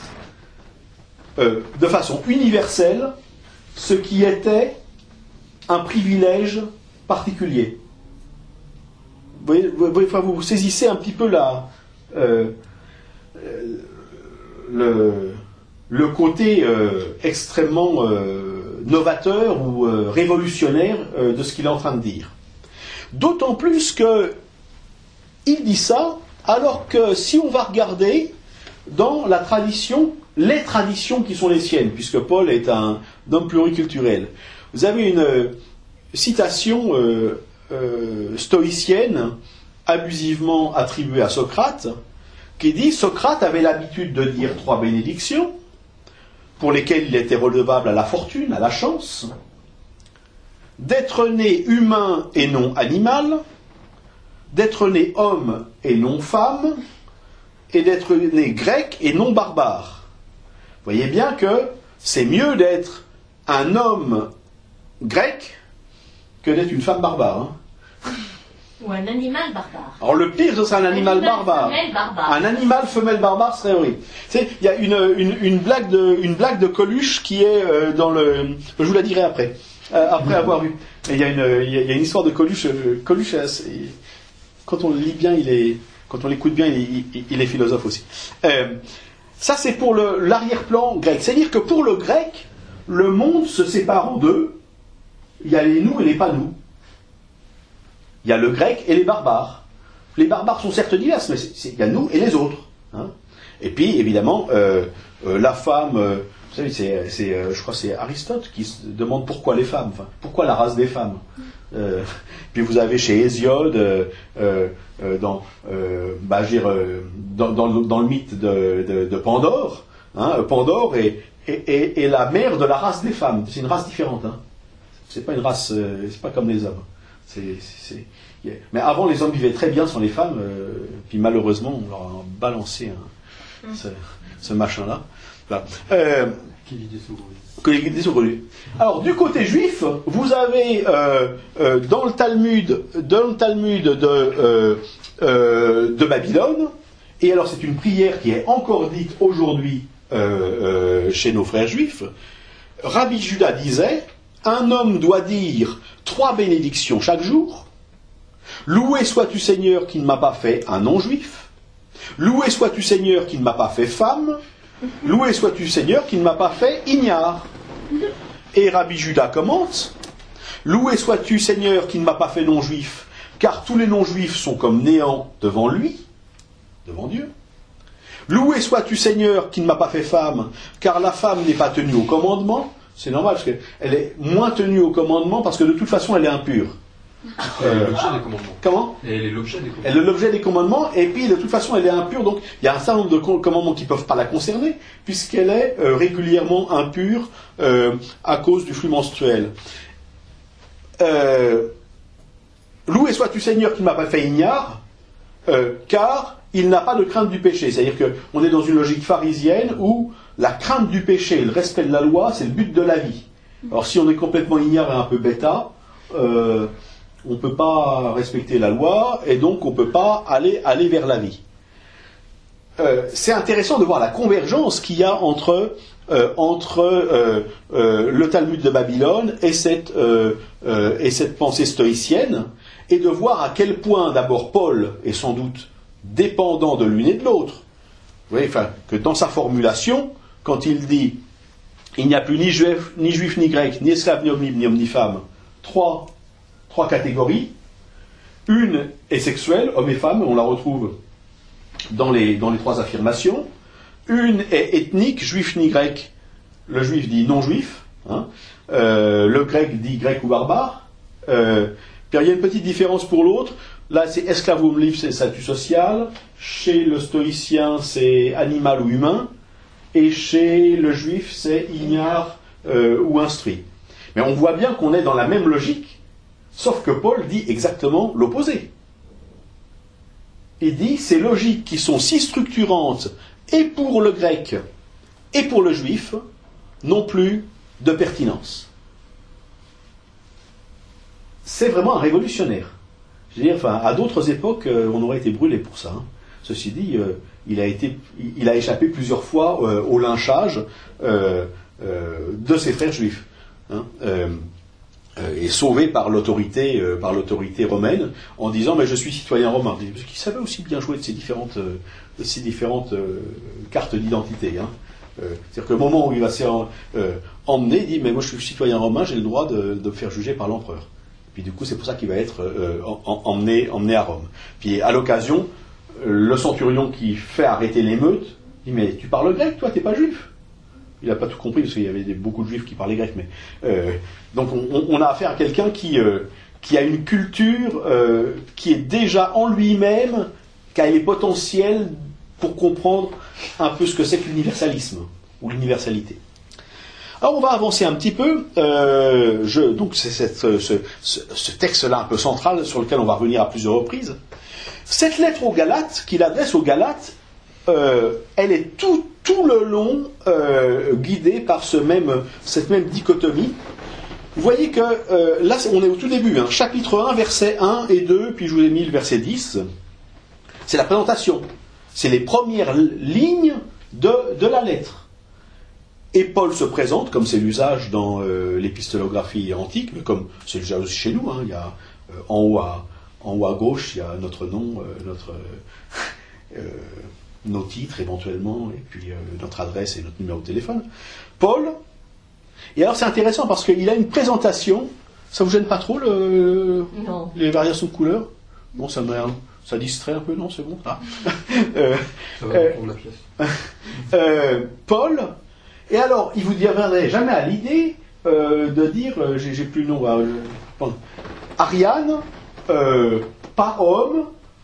de façon universelle ce qui était un privilège particulier. Vous saisissez un petit peu le côté extrêmement novateur ou révolutionnaire de ce qu'il est en train de dire. D'autant plus que il dit ça, alors que si on va regarder dans la tradition, les traditions qui sont les siennes, puisque Paul est un homme pluriculturel, vous avez une citation stoïcienne abusivement attribuée à Socrate, qui dit « Socrate avait l'habitude de dire 3 bénédictions, pour lesquelles il était redevable à la fortune, à la chance, d'être né humain et non animal, d'être né homme et non femme, et d'être né grec et non barbare. » Vous voyez bien que c'est mieux d'être un homme grec que d'être une femme barbare. Hein. Ou un animal barbare. Alors le pire, ce serait un animal barbare. Un animal femelle barbare serait horrible. Il y a une blague de Coluche qui est dans le... Je vous la dirai après. Après avoir vu. Il y a une histoire de Coluche. Coluche, quand on le lit bien, quand on l'écoute bien, il est philosophe aussi. Ça, c'est pour l'arrière-plan grec. C'est-à-dire que pour le grec, le monde se sépare en deux. Il y a les nous et les pas nous. Il y a le grec et les barbares. Les barbares sont certes divers, mais il y a nous et les autres. Hein. Et puis, évidemment, la femme... vous savez, je crois que c'est Aristote qui se demande pourquoi les femmes, enfin, pourquoi la race des femmes. Puis vous avez chez Hésiode, dans le mythe de Pandore, hein, Pandore est la mère de la race des femmes. C'est une race différente. Hein. C'est pas une race, c'est pas comme les hommes. Mais avant, les hommes vivaient très bien sans les femmes, puis malheureusement, on leur a balancé ce machin-là. Voilà. Alors, du côté juif, vous avez dans le Talmud de Babylone, et alors c'est une prière qui est encore dite aujourd'hui chez nos frères juifs. Rabbi Juda disait: un homme doit dire 3 bénédictions chaque jour. Loué sois-tu Seigneur qui ne m'a pas fait un non-juif. Loué sois-tu Seigneur qui ne m'a pas fait femme. Loué sois-tu Seigneur qui ne m'a pas fait ignare. Et Rabbi Juda commente: loué sois-tu Seigneur qui ne m'a pas fait non-juif, car tous les non-juifs sont comme néant devant lui, devant Dieu. Loué sois-tu Seigneur qui ne m'a pas fait femme, car la femme n'est pas tenue au commandement. C'est normal, parce qu'elle est moins tenue au commandement, parce que de toute façon, elle est impure. Elle est l'objet des commandements. Comment ? Et elle est l'objet des commandements. Elle est l'objet des commandements, et puis de toute façon, elle est impure, donc il y a un certain nombre de commandements qui ne peuvent pas la concerner, puisqu'elle est régulièrement impure à cause du flux menstruel. Loué sois-tu Seigneur qui ne m'a pas fait ignare, car il n'a pas de crainte du péché. C'est-à-dire qu'on est dans une logique pharisienne où la crainte du péché et le respect de la loi, c'est le but de la vie. Alors si on est complètement ignare et un peu bêta, on ne peut pas respecter la loi et donc on ne peut pas aller vers la vie. C'est intéressant de voir la convergence qu'il y a entre le Talmud de Babylone et cette pensée stoïcienne, et de voir à quel point d'abord Paul est sans doute dépendant de l'une et de l'autre. Vous voyez, que dans sa formulation, quand il dit « Il n'y a plus ni juif, ni grec, ni esclave, ni homme libre, ni homme, ni femme », trois catégories. Une est sexuelle, homme et femme, on la retrouve dans les trois affirmations. Une est ethnique, juif ni grec. Le juif dit non-juif. Le grec dit grec ou barbare. Puis il y a une petite différence pour l'autre. Là, c'est esclave ou homme libre, c'est statut social. Chez le stoïcien, c'est animal ou humain. Et chez le juif, c'est ignare ou instruit. Mais on voit bien qu'on est dans la même logique, sauf que Paul dit exactement l'opposé. Il dit ces logiques qui sont si structurantes et pour le grec et pour le juif n'ont plus de pertinence. C'est vraiment un révolutionnaire. Je veux dire, à d'autres époques, on aurait été brûlé pour ça. Ceci dit, il a échappé plusieurs fois au lynchage de ses frères juifs, et sauvé par l'autorité romaine en disant mais je suis citoyen romain. Parce qu'il savait aussi bien jouer de ces différentes cartes d'identité. C'est-à-dire qu'au moment où il va se emmener, il dit mais moi je suis citoyen romain, j'ai le droit de me faire juger par l'empereur. Puis du coup c'est pour ça qu'il va être emmené à Rome. Puis à l'occasion, le centurion qui fait arrêter l'émeute dit mais tu parles grec, toi, t'es pas juif. Il n'a pas tout compris parce qu'il y avait beaucoup de juifs qui parlaient grec. Mais donc on a affaire à quelqu'un qui a une culture qui est déjà en lui-même, qui a les potentiels pour comprendre un peu ce que c'est que l'universalisme ou l'universalité. Alors on va avancer un petit peu. Donc c'est ce texte-là un peu central sur lequel on va revenir à plusieurs reprises. Cette lettre aux Galates, qu'il adresse aux Galates, elle est tout le long guidée par cette même dichotomie. Vous voyez que là, on est au tout début, chapitre 1, versets 1 et 2, puis je vous ai mis le verset 10. C'est la présentation. C'est les premières lignes de la lettre. Et Paul se présente, comme c'est l'usage dans l'épistolographie antique, mais comme c'est l'usage aussi chez nous. Il y a en haut à gauche, il y a notre nom, nos titres éventuellement, et puis notre adresse et notre numéro de téléphone. Paul. Et alors c'est intéressant parce qu'il a une présentation. Ça vous gêne pas trop Non. Les variations de couleurs? Bon, ça distrait un peu, non? C'est bon. Ça va prendre la pièce. Paul. Et alors, il vous viendrait jamais à l'idée de dire, j'ai plus le nom. Ariane, pas homme.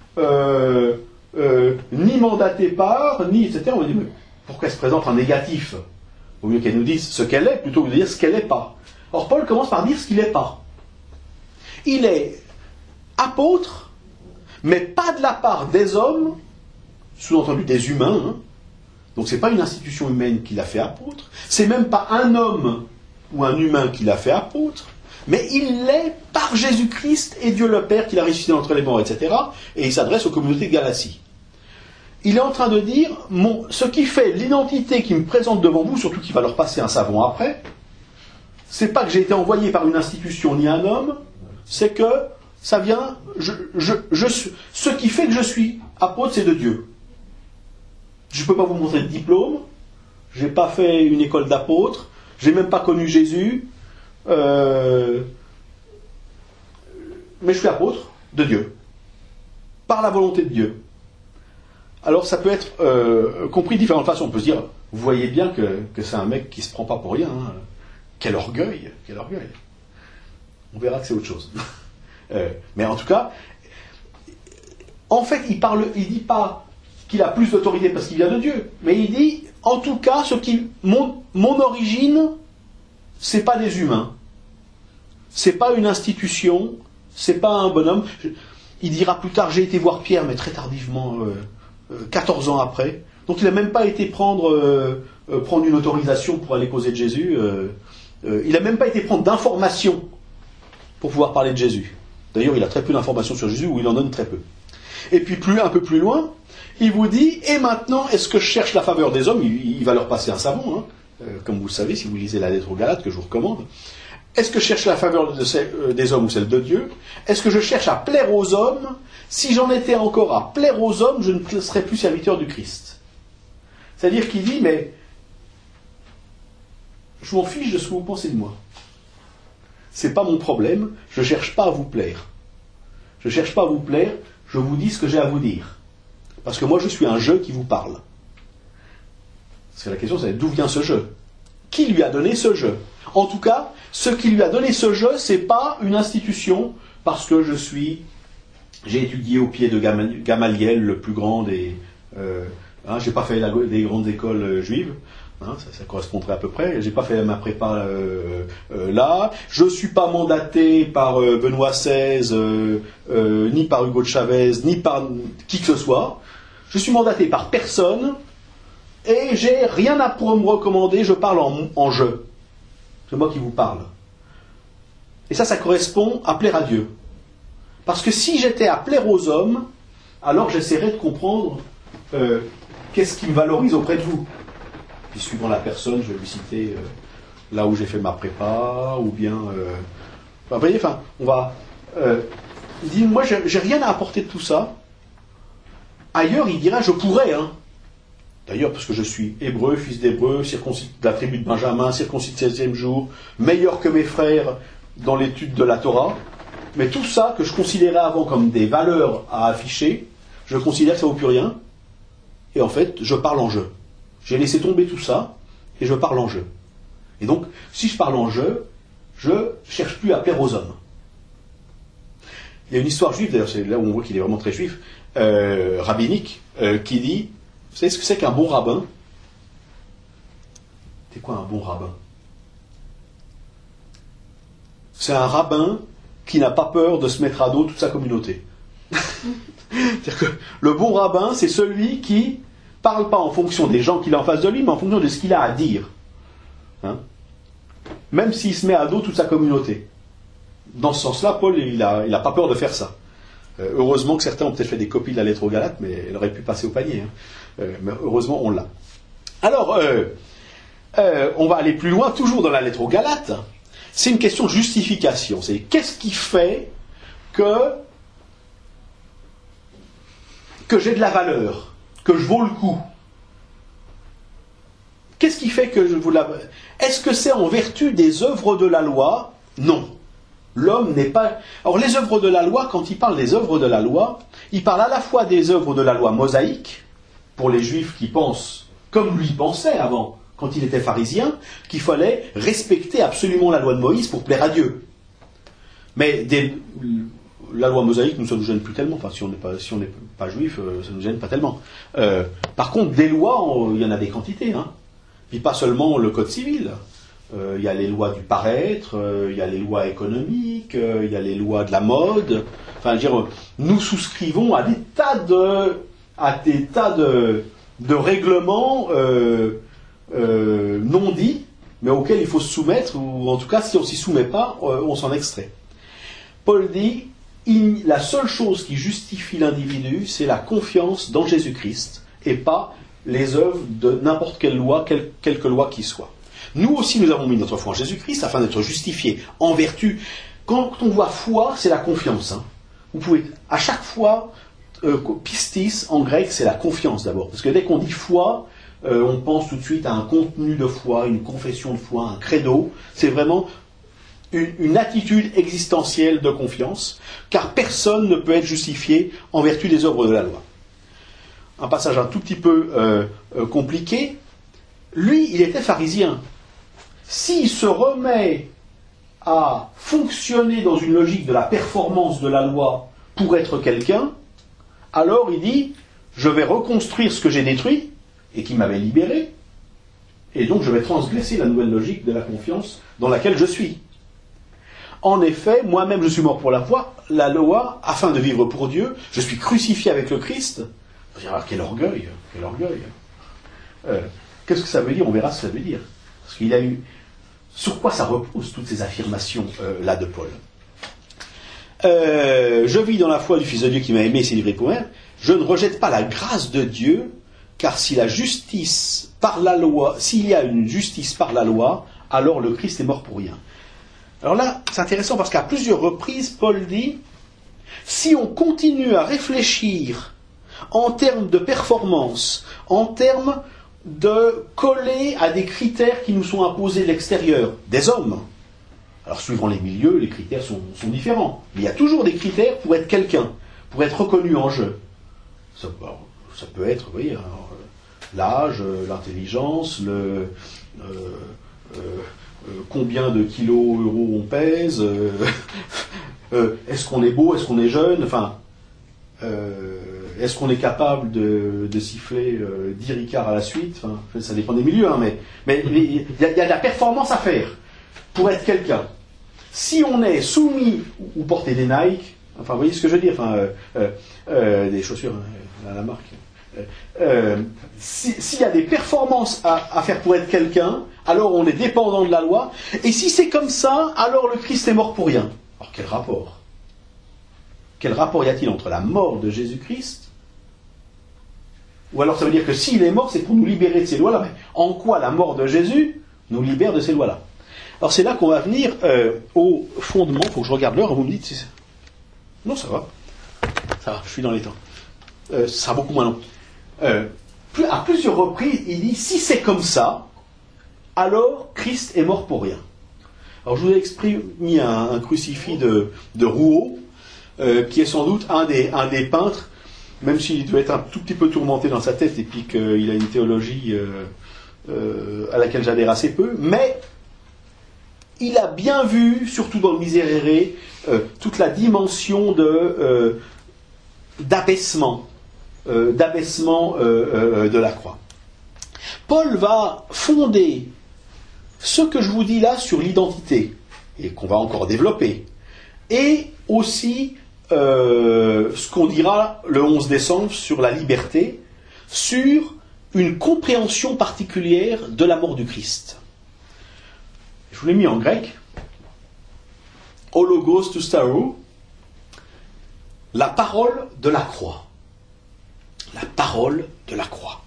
Ni mandatée par, ni etc. On va dire, mais pourquoi elle se présente en négatif? Au mieux qu'elle nous dise ce qu'elle est, plutôt que de dire ce qu'elle n'est pas. Or, Paul commence par dire ce qu'il n'est pas. Il est apôtre, mais pas de la part des hommes, sous-entendu des humains. Donc, ce n'est pas une institution humaine qui l'a fait apôtre. C'est même pas un homme ou un humain qui l'a fait apôtre. Mais il l'est par Jésus-Christ et Dieu le Père qui l'a ressuscité entre les morts, etc. Et il s'adresse aux communautés de Galatie. Il est en train de dire, ce qui fait l'identité qui me présente devant vous, surtout qu'il va leur passer un savon après, c'est pas que j'ai été envoyé par une institution ni un homme, c'est que ça vient, ce qui fait que je suis apôtre, c'est de Dieu. Je ne peux pas vous montrer de diplôme, je n'ai pas fait une école d'apôtre, je n'ai même pas connu Jésus, mais je suis apôtre de Dieu, par la volonté de Dieu. alors ça peut être compris de différentes façons. On peut se dire, vous voyez bien que c'est un mec qui se prend pas pour rien. Hein. Quel orgueil, quel orgueil. On verra que c'est autre chose. Mais en tout cas, en fait, il dit pas qu'il a plus d'autorité parce qu'il vient de Dieu, mais il dit, en tout cas, mon origine, c'est pas des humains, c'est pas une institution, c'est pas un bonhomme. Il dira plus tard, j'ai été voir Pierre, mais très tardivement, 14 ans après. Donc il n'a même pas été prendre une autorisation pour aller causer de Jésus. Il n'a même pas été prendre d'informations pour pouvoir parler de Jésus. D'ailleurs, il a très peu d'informations sur Jésus, ou il en donne très peu. Et puis un peu plus loin, il vous dit, et maintenant, est-ce que je cherche la faveur des hommes? Il va leur passer un savon, hein, comme vous le savez, si vous lisez la lettre aux Galates, que je vous recommande. Est-ce que je cherche la faveur des hommes ou celle de Dieu? Est-ce que je cherche à plaire aux hommes? Si j'en étais encore à plaire aux hommes, je ne serais plus serviteur du Christ. C'est-à-dire qu'il dit, mais je m'en fiche de ce que vous pensez de moi. C'est pas mon problème, je ne cherche pas à vous plaire. Je ne cherche pas à vous plaire, je vous dis ce que j'ai à vous dire. Parce que moi, je suis un jeu qui vous parle. Parce que la question, c'est d'où vient ce jeu? Qui lui a donné ce jeu? En tout cas, ce qui lui a donné ce jeu, c'est pas une institution, parce que j'ai étudié au pied de Gamaliel, le plus grand des... j'ai pas fait des grandes écoles juives, hein, ça correspondrait à peu près. J'ai pas fait ma prépa là. Je suis pas mandaté par Benoît XVI, ni par Hugo de Chavez, ni par qui que ce soit. Je suis mandaté par personne, et j'ai rien à pour me recommander. Je parle en jeu. C'est moi qui vous parle. Et ça correspond à plaire à Dieu. Parce que si j'étais à plaire aux hommes, alors j'essaierais de comprendre qu'est-ce qui me valorise auprès de vous. Puis suivant la personne, je vais lui citer là où j'ai fait ma prépa, ou bien... vous voyez, on va... il dit, moi, j'ai rien à apporter de tout ça. Ailleurs, il dira, je pourrais, hein. D'ailleurs, parce que je suis hébreu, fils d'hébreu, circoncis de la tribu de Benjamin, circoncis de 16e jour, meilleur que mes frères dans l'étude de la Torah. Mais tout ça, que je considérais avant comme des valeurs à afficher, je considère que ça ne vaut plus rien. Et en fait, je parle en jeu. J'ai laissé tomber tout ça, et je parle en jeu. Et donc, si je parle en jeu, je ne cherche plus à plaire aux hommes. Il y a une histoire juive, d'ailleurs, c'est là où on voit qu'il est vraiment très juif, rabbinique, qui dit... Vous savez ce que c'est qu'un bon rabbin? C'est quoi un bon rabbin? C'est un rabbin qui n'a pas peur de se mettre à dos toute sa communauté. C'est-à-dire que le bon rabbin, c'est celui qui parle pas en fonction des gens qu'il a en face de lui, mais en fonction de ce qu'il a à dire. Hein? Même s'il se met à dos toute sa communauté. Dans ce sens-là, Paul, il a pas peur de faire ça. Heureusement que certains ont peut-être fait des copies de la lettre aux Galates, mais elle aurait pu passer au panier. Hein. Mais heureusement, on l'a. Alors, on va aller plus loin, toujours dans la lettre aux Galates. C'est une question de justification. C'est qu'est-ce qui fait que j'ai de la valeur, que je vaux le coup? Qu'est-ce qui fait que je vaux la valeur? Est-ce que c'est en vertu des œuvres de la loi? Non. L'homme n'est pas... Alors les œuvres de la loi, quand il parle des œuvres de la loi, il parle à la fois des œuvres de la loi mosaïque, pour les juifs qui pensent, comme lui pensait avant, quand il était pharisien, qu'il fallait respecter absolument la loi de Moïse pour plaire à Dieu. Mais la loi mosaïque, nous, ça ne nous gêne plus tellement. Enfin, si on n'est pas juif, ça ne nous gêne pas tellement. Par contre, des lois, il y en a des quantités. Hein. Puis pas seulement le code civil. Il y a les lois du paraître, il y a les lois économiques, il y a les lois de la mode. Enfin, je veux dire, nous souscrivons à des tas de règlements non dits, mais auxquels il faut se soumettre, ou en tout cas, si on ne s'y soumet pas, on s'en extrait. Paul dit, la seule chose qui justifie l'individu, c'est la confiance dans Jésus-Christ, et pas les œuvres de n'importe quelle loi, quelque loi qui soit. Nous aussi, nous avons mis notre foi en Jésus-Christ afin d'être justifiés en vertu. Quand on voit foi, c'est la confiance. Hein. Vous pouvez, à chaque fois, pistis en grec, c'est la confiance d'abord. Parce que dès qu'on dit foi, on pense tout de suite à un contenu de foi, une confession de foi, un credo. C'est vraiment une attitude existentielle de confiance, car personne ne peut être justifié en vertu des œuvres de la loi. un passage un tout petit peu compliqué. Lui, il était pharisien. S'il se remet à fonctionner dans une logique de la performance de la loi pour être quelqu'un, alors il dit, je vais reconstruire ce que j'ai détruit et qui m'avait libéré, et donc je vais transgresser la nouvelle logique de la confiance dans laquelle je suis. En effet, moi-même je suis mort pour la loi, afin de vivre pour Dieu, je suis crucifié avec le Christ. Ah, quel orgueil, quel orgueil. Qu'est-ce que ça veut dire? On verra ce que ça veut dire. Parce qu'il a eu... Sur quoi ça repose, toutes ces affirmations là de Paul? Je vis dans la foi du Fils de Dieu qui m'a aimé et s'est livré pour moi. Je ne rejette pas la grâce de Dieu, car si la justice par la loi, s'il y a une justice par la loi, alors le Christ est mort pour rien. Alors là, c'est intéressant parce qu'à plusieurs reprises, Paul dit, si on continue à réfléchir en termes de performance, en termes de coller à des critères qui nous sont imposés de l'extérieur, des hommes. Alors, suivant les milieux, les critères sont différents. Mais il y a toujours des critères pour être quelqu'un, pour être reconnu en jeu. Ça peut être, vous voyez, l'âge, l'intelligence, combien de kilos, euros on pèse, est-ce qu'on est beau, est-ce qu'on est jeune, enfin... est-ce qu'on est capable de siffler 10 ricards à la suite? Enfin, ça dépend des milieux, hein, mais il y a de la performance à faire pour être quelqu'un. Si on est soumis ou porter des Nike, enfin, vous voyez ce que je veux dire, enfin, des chaussures, à la marque. S'il y a des performances à faire pour être quelqu'un, alors on est dépendant de la loi. Et si c'est comme ça, alors le Christ est mort pour rien. Alors quel rapport? Quel rapport y a-t-il entre la mort de Jésus-Christ? Ou alors ça veut dire que s'il est mort, c'est pour nous libérer de ces lois-là. Mais en quoi la mort de Jésus nous libère de ces lois-là? Alors c'est là qu'on va venir au fondement. Il faut que je regarde l'heure, vous me dites si c'est... Non, ça va. Ça va, je suis dans les temps. Ça sera beaucoup moins long. À plusieurs reprises, il dit, si c'est comme ça, alors Christ est mort pour rien. Alors je vous ai mis un crucifix de Rouault, qui est sans doute un des peintres, même s'il doit être un tout petit peu tourmenté dans sa tête et puis qu'il a une théologie à laquelle j'adhère assez peu, mais il a bien vu, surtout dans le Miserere, toute la dimension d'abaissement de la croix. Paul va fonder ce que je vous dis là sur l'identité, et qu'on va encore développer, et aussi ce qu'on dira le 11 décembre sur la liberté, sur une compréhension particulière de la mort du Christ. Je vous l'ai mis en grec. Hologos to staro, la parole de la croix. La parole de la croix.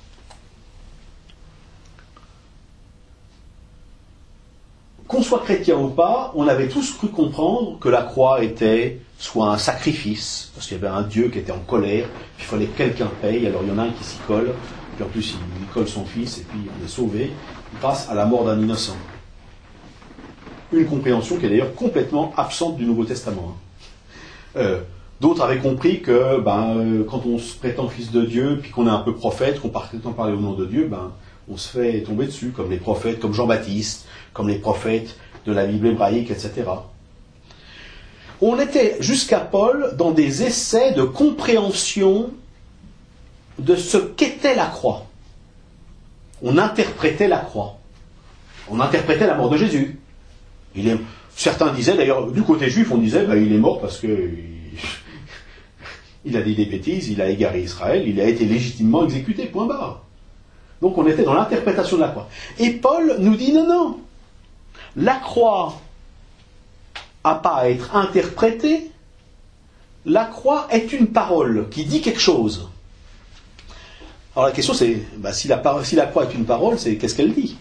Qu'on soit chrétien ou pas, on avait tous cru comprendre que la croix était soit un sacrifice, parce qu'il y avait un Dieu qui était en colère, puis il fallait que quelqu'un paye, alors il y en a un qui s'y colle, puis en plus il colle son fils, et puis on est sauvé grâce à la mort d'un innocent. Une compréhension qui est d'ailleurs complètement absente du Nouveau Testament. D'autres avaient compris que quand on se prétend fils de Dieu, puis qu'on est un peu prophète, qu'on prétend parler au nom de Dieu, on se fait tomber dessus, comme les prophètes, comme Jean-Baptiste, comme les prophètes de la Bible hébraïque, etc. On était, jusqu'à Paul, dans des essais de compréhension de ce qu'était la croix. On interprétait la croix. On interprétait la mort de Jésus. Certains disaient, d'ailleurs, du côté juif, on disait, il est mort parce que il a dit des bêtises, il a égaré Israël, il a été légitimement exécuté, point barre. Donc on était dans l'interprétation de la croix. Et Paul nous dit, non, la croix n'a pas à être interprétée, la croix est une parole qui dit quelque chose. Alors la question c'est, si la croix est une parole, c'est qu'est-ce qu'elle dit?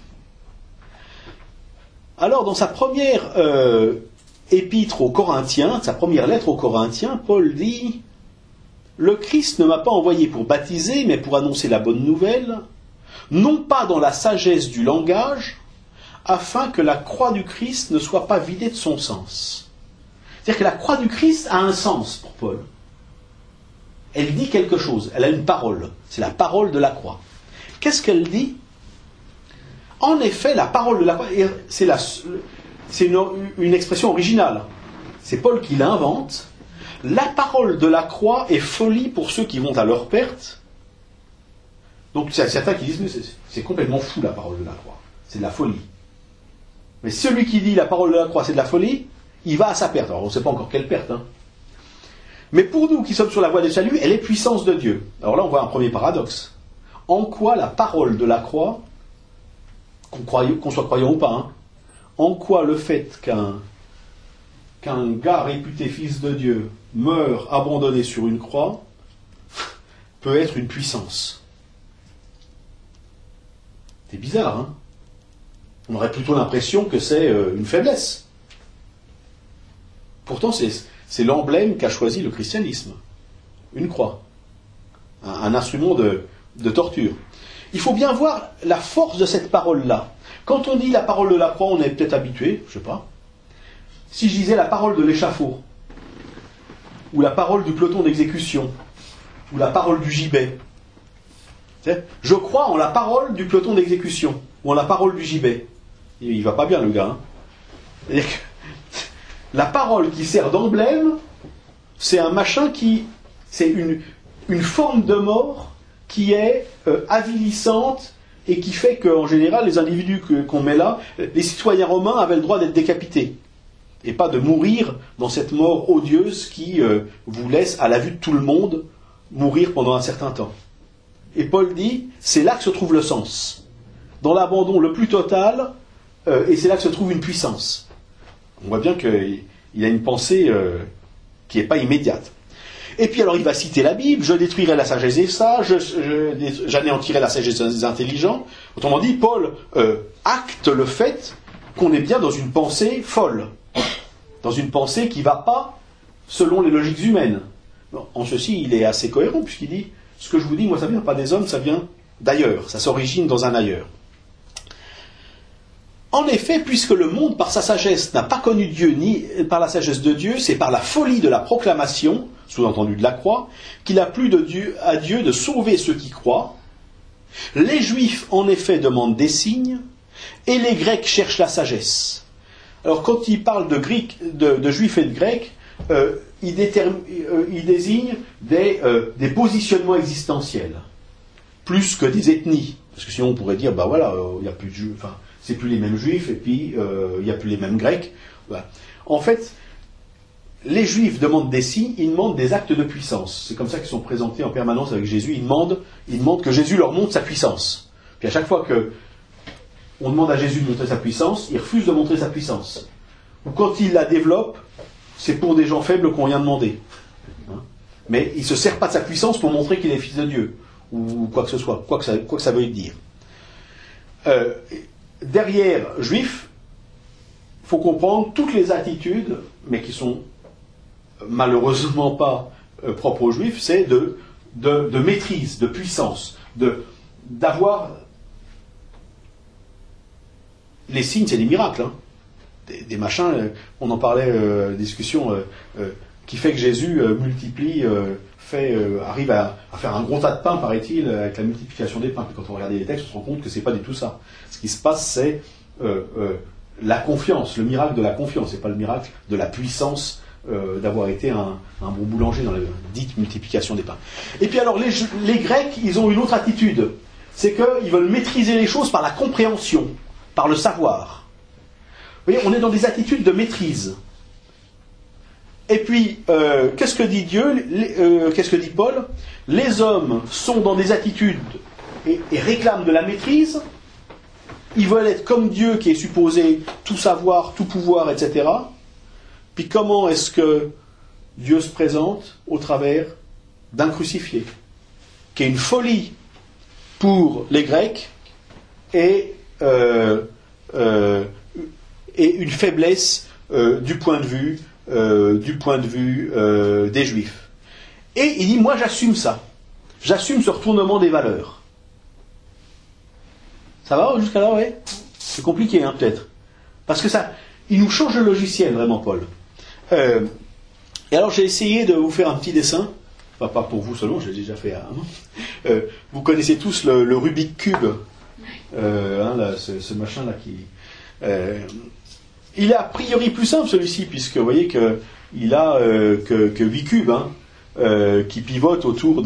Alors dans sa première épître aux Corinthiens, sa première lettre aux Corinthiens, Paul dit « Le Christ ne m'a pas envoyé pour baptiser, mais pour annoncer la bonne nouvelle, non pas dans la sagesse du langage, afin que la croix du Christ ne soit pas vidée de son sens. » C'est-à-dire que la croix du Christ a un sens pour Paul. elle dit quelque chose, elle a une parole, c'est la parole de la croix. Qu'est-ce qu'elle dit? En effet, la parole de la croix, c'est une expression originale, c'est Paul qui l'invente. La parole de la croix est folie pour ceux qui vont à leur perte. Donc il y a certains qui disent, mais c'est complètement fou la parole de la croix, c'est de la folie. Mais celui qui dit la parole de la croix c'est de la folie, il va à sa perte. Alors on ne sait pas encore quelle perte, hein. Mais pour nous qui sommes sur la voie du salut, elle est puissance de Dieu. Alors là on voit un premier paradoxe. En quoi la parole de la croix, qu'on soit croyant ou pas, hein, en quoi le fait qu'un gars réputé fils de Dieu meurt abandonné sur une croix peut être une puissance? C'est bizarre, hein? On aurait plutôt l'impression que c'est une faiblesse. Pourtant, c'est l'emblème qu'a choisi le christianisme. Une croix. Un instrument de torture. Il faut bien voir la force de cette parole-là. Quand on dit la parole de la croix, on est peut-être habitué, je ne sais pas. Si je disais la parole de l'échafaud, ou la parole du peloton d'exécution, ou la parole du gibet, je crois en la parole du peloton d'exécution, ou en la parole du gibet. Il va pas bien le gars. Hein. La parole qui sert d'emblème, c'est un machin c'est une forme de mort qui est avilissante et qui fait qu'en général, les individus qu'on met là, les citoyens romains avaient le droit d'être décapités. Et pas de mourir dans cette mort odieuse qui vous laisse, à la vue de tout le monde, mourir pendant un certain temps. Et Paul dit, c'est là que se trouve le sens. Dans l'abandon le plus total, et c'est là que se trouve une puissance. On voit bien qu'il a une pensée qui n'est pas immédiate. Et puis alors il va citer la Bible, je détruirai la sagesse des sages, j'anéantirai la sagesse des intelligents. Autrement dit, Paul acte le fait qu'on est bien dans une pensée folle, dans une pensée qui ne va pas selon les logiques humaines. En ceci, il est assez cohérent, puisqu'il dit, ce que je vous dis, moi ça ne vient pas des hommes, ça vient d'ailleurs, ça s'origine dans un ailleurs. En effet, puisque le monde, par sa sagesse, n'a pas connu Dieu, ni par la sagesse de Dieu, c'est par la folie de la proclamation, sous-entendu de la croix, qu'il a plu à Dieu de sauver ceux qui croient. Les Juifs, en effet, demandent des signes, et les Grecs cherchent la sagesse. Alors, quand il parle de Juifs et de Grecs, il désigne des positionnements existentiels, plus que des ethnies. Parce que sinon, on pourrait dire, bah voilà, il n'y a plus de Juifs, enfin, c'est plus les mêmes Juifs, et puis il n'y a plus les mêmes Grecs. Voilà. En fait, les Juifs demandent des signes, ils demandent des actes de puissance. C'est comme ça qu'ils sont présentés en permanence avec Jésus. Ils demandent que Jésus leur montre sa puissance. Puis à chaque fois qu'on demande à Jésus de montrer sa puissance, il refuse de montrer sa puissance. Ou quand il la développe, c'est pour des gens faibles qu'on vient demander. Hein? Mais il ne se sert pas de sa puissance pour montrer qu'il est fils de Dieu, ou quoi que ce soit, quoi que ça veuille dire. Derrière Juifs, il faut comprendre toutes les attitudes, mais qui sont malheureusement pas propres aux Juifs, c'est de maîtrise, de puissance, d'avoir... Les signes, c'est des miracles, hein. Des machins, on en parlait, discussion, qui fait que Jésus multiplie, arrive à faire un gros tas de pain, paraît-il, avec la multiplication des pains. Puis quand on regarde les textes, on se rend compte que c'est pas du tout ça. Ce qui se passe, c'est la confiance, le miracle de la confiance, c'est pas le miracle de la puissance d'avoir été un bon boulanger dans la dite multiplication des pains. Et puis alors, les Grecs, ils ont une autre attitude, c'est qu'ils veulent maîtriser les choses par la compréhension, par le savoir. Vous voyez, on est dans des attitudes de maîtrise. Et puis, qu'est-ce que dit Dieu, qu'est-ce que dit Paul? Les hommes sont dans des attitudes et réclament de la maîtrise. Ils veulent être comme Dieu qui est supposé tout savoir, tout pouvoir, etc. Puis comment est-ce que Dieu se présente? Au travers d'un crucifié, qui est une folie pour les Grecs et une faiblesse du point de vue des Juifs. Et il dit, moi j'assume ça. J'assume ce retournement des valeurs. Ça va jusqu'à là, ouais? C'est compliqué, hein, peut-être. Parce que ça, il nous change le logiciel, vraiment, Paul. Et alors j'ai essayé de vous faire un petit dessin. enfin pas pour vous seulement, je l'ai déjà fait avant. Vous connaissez tous le Rubik Cube, ce machin-là qui... il est a priori plus simple celui-ci, puisque vous voyez qu'il a que 8 cubes qui pivotent autour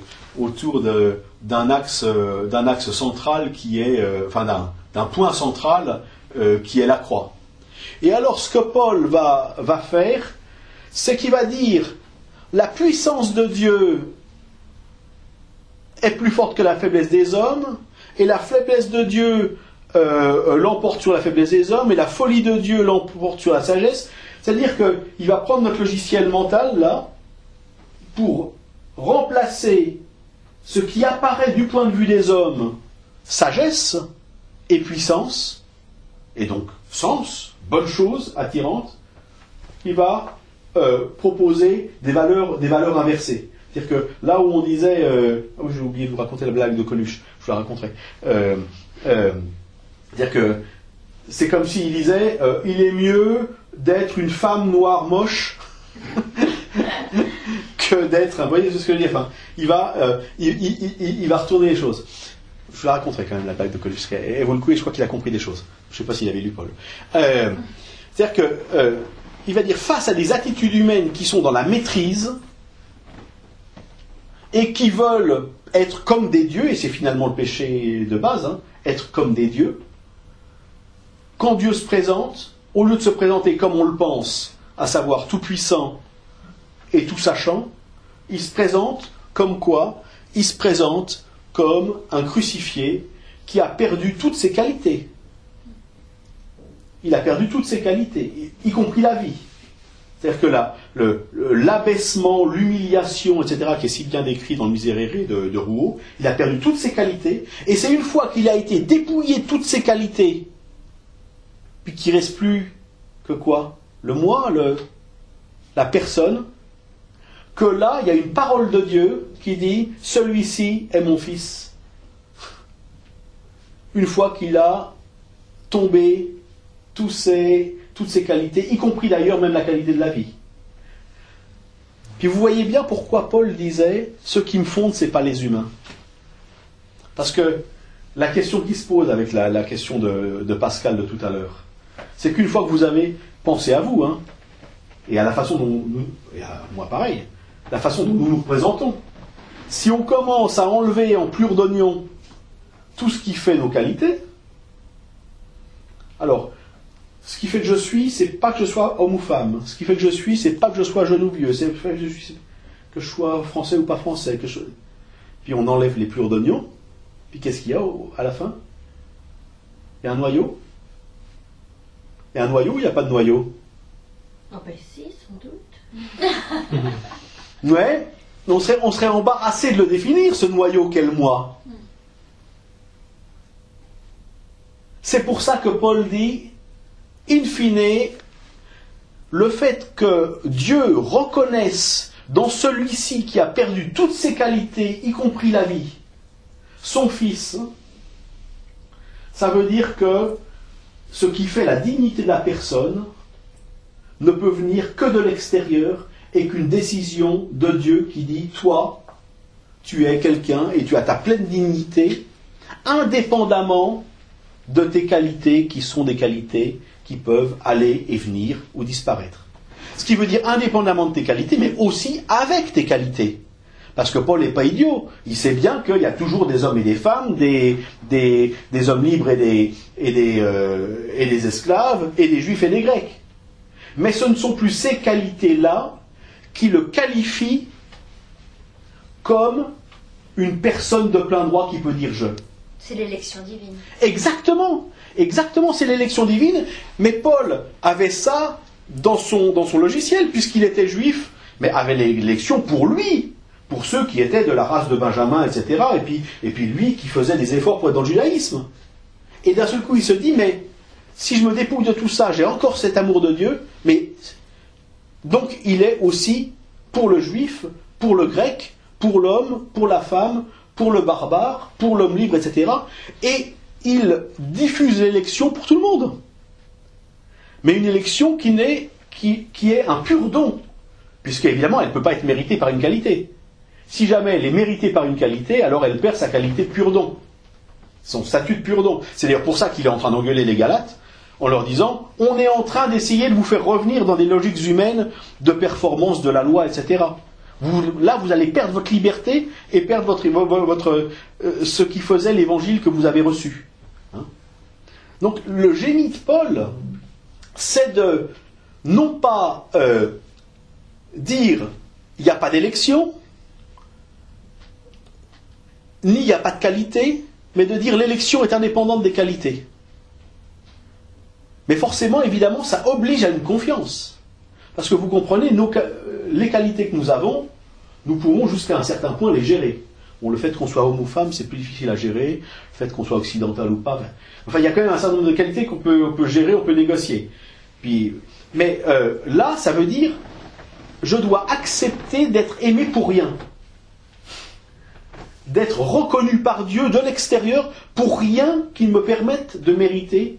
d'un axe central qui est, d'un point central qui est la croix. Et alors ce que Paul va faire, c'est qu'il va dire la puissance de Dieu est plus forte que la faiblesse des hommes, et la faiblesse de Dieu l'emporte sur la faiblesse des hommes, et la folie de Dieu l'emporte sur la sagesse. C'est-à-dire qu'il va prendre notre logiciel mental, là, pour remplacer ce qui apparaît du point de vue des hommes, sagesse et puissance, et donc sens, bonne chose, attirante, il va proposer des valeurs inversées. C'est-à-dire que là où on disait... j'ai oublié de vous raconter la blague de Coluche, je vous la raconterai. C'est-à-dire que c'est comme s'il disait il est mieux d'être une femme noire moche que d'être... Vous voyez ce que je veux dire, enfin, il va retourner les choses. Je vous la raconterai quand même, la blague de Coluche. Et vous le coup, je crois qu'il a compris des choses. Je ne sais pas s'il avait lu Paul. C'est-à-dire que il va dire face à des attitudes humaines qui sont dans la maîtrise et qui veulent être comme des dieux, et c'est finalement le péché de base, être comme des dieux, quand Dieu se présente, au lieu de se présenter comme on le pense, à savoir tout puissant et tout sachant, il se présente comme quoi? Il se présente comme un crucifié qui a perdu toutes ses qualités. Il a perdu toutes ses qualités, y compris la vie. C'est-à-dire que l'abaissement, l'humiliation, etc., qui est si bien décrit dans le Miserere de Rouault, il a perdu toutes ses qualités, et c'est une fois qu'il a été dépouillé de toutes ses qualités, puis qu'il ne reste plus que quoi? Le moi, la personne, que là, il y a une parole de Dieu qui dit « Celui-ci est mon fils ». Une fois qu'il a tombé toutes ses qualités, y compris d'ailleurs même la qualité de la vie. Puis vous voyez bien pourquoi Paul disait « Ce qui me fonde, ce n'est pas les humains ». Parce que la question qui se pose avec la question de Pascal de tout à l'heure, c'est qu'une fois que vous avez pensé à vous, et à la façon dont nous, et à moi pareil, la façon dont nous nous représentons, si on commence à enlever en plure d'oignon tout ce qui fait nos qualités, alors, ce qui fait que je suis, c'est pas que je sois homme ou femme. Ce qui fait que je suis, c'est pas que je sois jeune ou vieux. C'est que je sois français ou pas français. Puis on enlève les plures d'oignon. Puis qu'est-ce qu'il y a à la fin? Il y a un noyau. Il y a un noyau ou il n'y a pas de noyau? Ah ben si, sans doute. Ouais. On serait embarrassé de le définir, ce noyau qu'est le moi. C'est pour ça que Paul dit, in fine, le fait que Dieu reconnaisse dans celui-ci qui a perdu toutes ses qualités, y compris la vie, son Fils, ça veut dire que ce qui fait la dignité de la personne ne peut venir que de l'extérieur et qu'une décision de Dieu qui dit « Toi, tu es quelqu'un et tu as ta pleine dignité, indépendamment de tes qualités qui sont des qualités qui peuvent aller et venir ou disparaître. » Ce qui veut dire indépendamment de tes qualités, mais aussi avec tes qualités. Parce que Paul n'est pas idiot. Il sait bien qu'il y a toujours des hommes et des femmes, des hommes libres et des esclaves, et des juifs et des grecs. Mais ce ne sont plus ces qualités-là qui le qualifient comme une personne de plein droit qui peut dire « je ». C'est l'élection divine. Exactement, c'est l'élection divine, mais Paul avait ça dans son logiciel, puisqu'il était juif, mais avait l'élection pour lui, pour ceux qui étaient de la race de Benjamin, etc., et puis lui qui faisait des efforts pour être dans le judaïsme. Et d'un seul coup, il se dit, mais si je me dépouille de tout ça, j'ai encore cet amour de Dieu, mais donc il est aussi pour le juif, pour le grec, pour l'homme, pour la femme, pour le barbare, pour l'homme libre, etc. Et il diffuse l'élection pour tout le monde. Mais une élection qui est un pur don, puisque évidemment elle ne peut pas être méritée par une qualité. Si jamais elle est méritée par une qualité, alors elle perd sa qualité de pur don. Son statut de pur don. C'est d'ailleurs pour ça qu'il est en train d'engueuler les Galates, en leur disant, on est en train d'essayer de vous faire revenir dans des logiques humaines de performance de la loi, etc. Là, vous allez perdre votre liberté et perdre ce qui faisait l'évangile que vous avez reçu. Hein? Donc, le génie de Paul, c'est de, non pas dire, il n'y a pas d'élection, ni il n'y a pas de qualité, mais de dire l'élection est indépendante des qualités. Mais forcément, évidemment, ça oblige à une confiance. Parce que vous comprenez, les qualités que nous avons, nous pourrons jusqu'à un certain point les gérer. Bon, le fait qu'on soit homme ou femme, c'est plus difficile à gérer. Le fait qu'on soit occidental ou pas. Enfin, il y a quand même un certain nombre de qualités qu'on peut gérer, on peut négocier. Mais là, ça veut dire, je dois accepter d'être aimé pour rien. D'être reconnu par Dieu de l'extérieur pour rien qui me permette de mériter,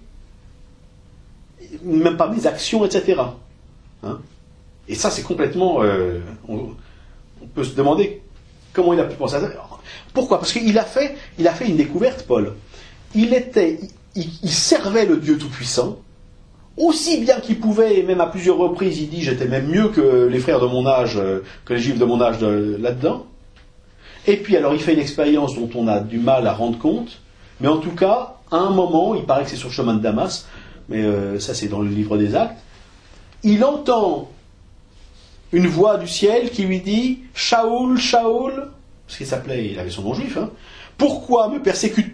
même pas mes actions, etc. Hein? Et ça, c'est complètement... on peut se demander comment il a pu penser à ça. Pourquoi ? Parce qu'il a fait une découverte, Paul. Il servait le Dieu Tout-Puissant, aussi bien qu'il pouvait, et même à plusieurs reprises, il dit, j'étais même mieux que les frères de mon âge, que les juifs de mon âge là-dedans. Et puis alors il fait une expérience dont on a du mal à rendre compte, mais en tout cas, à un moment, il paraît que c'est sur le chemin de Damas, mais ça c'est dans le livre des Actes, il entend une voix du ciel qui lui dit « Shaoul, Shaoul », parce qu'il il avait son nom juif, hein, « Pourquoi me persécutes-tu »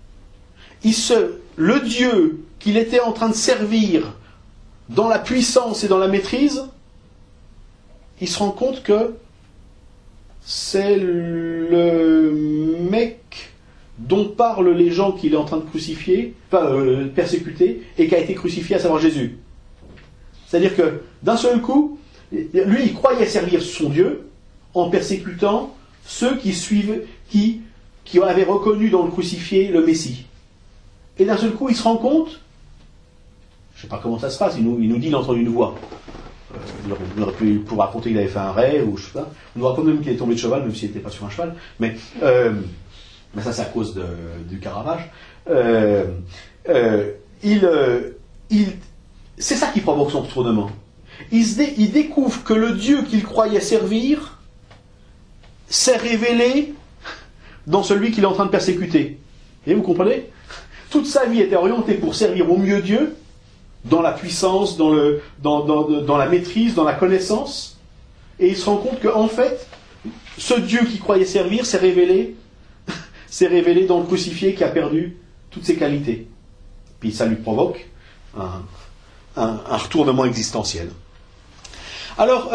Le Dieu qu'il était en train de servir dans la puissance et dans la maîtrise, il se rend compte que c'est le mec dont parlent les gens qu'il est en train de crucifier, persécuter, et qui a été crucifié, à savoir Jésus. C'est-à-dire que, d'un seul coup, lui, il croyait servir son Dieu en persécutant ceux qui avaient reconnu dans le crucifié le Messie. Et d'un seul coup, il se rend compte, je ne sais pas comment ça se passe, il nous dit, il a entendu une voix. Il aurait pu pour raconter qu'il avait fait un rêve, ou je sais pas. On nous raconte même qu'il est tombé de cheval, même s'il n'était pas sur un cheval. Mais ça, c'est à cause du Caravage. C'est ça qui provoque son retournement. Il découvre que le Dieu qu'il croyait servir s'est révélé dans celui qu'il est en train de persécuter. Et vous comprenez ? Toute sa vie était orientée pour servir au mieux Dieu, dans la puissance, dans la maîtrise, dans la connaissance, et il se rend compte qu'en fait, ce Dieu qu'il croyait servir s'est révélé dans le crucifié qui a perdu toutes ses qualités. Puis ça lui provoque un retournement existentiel. Alors,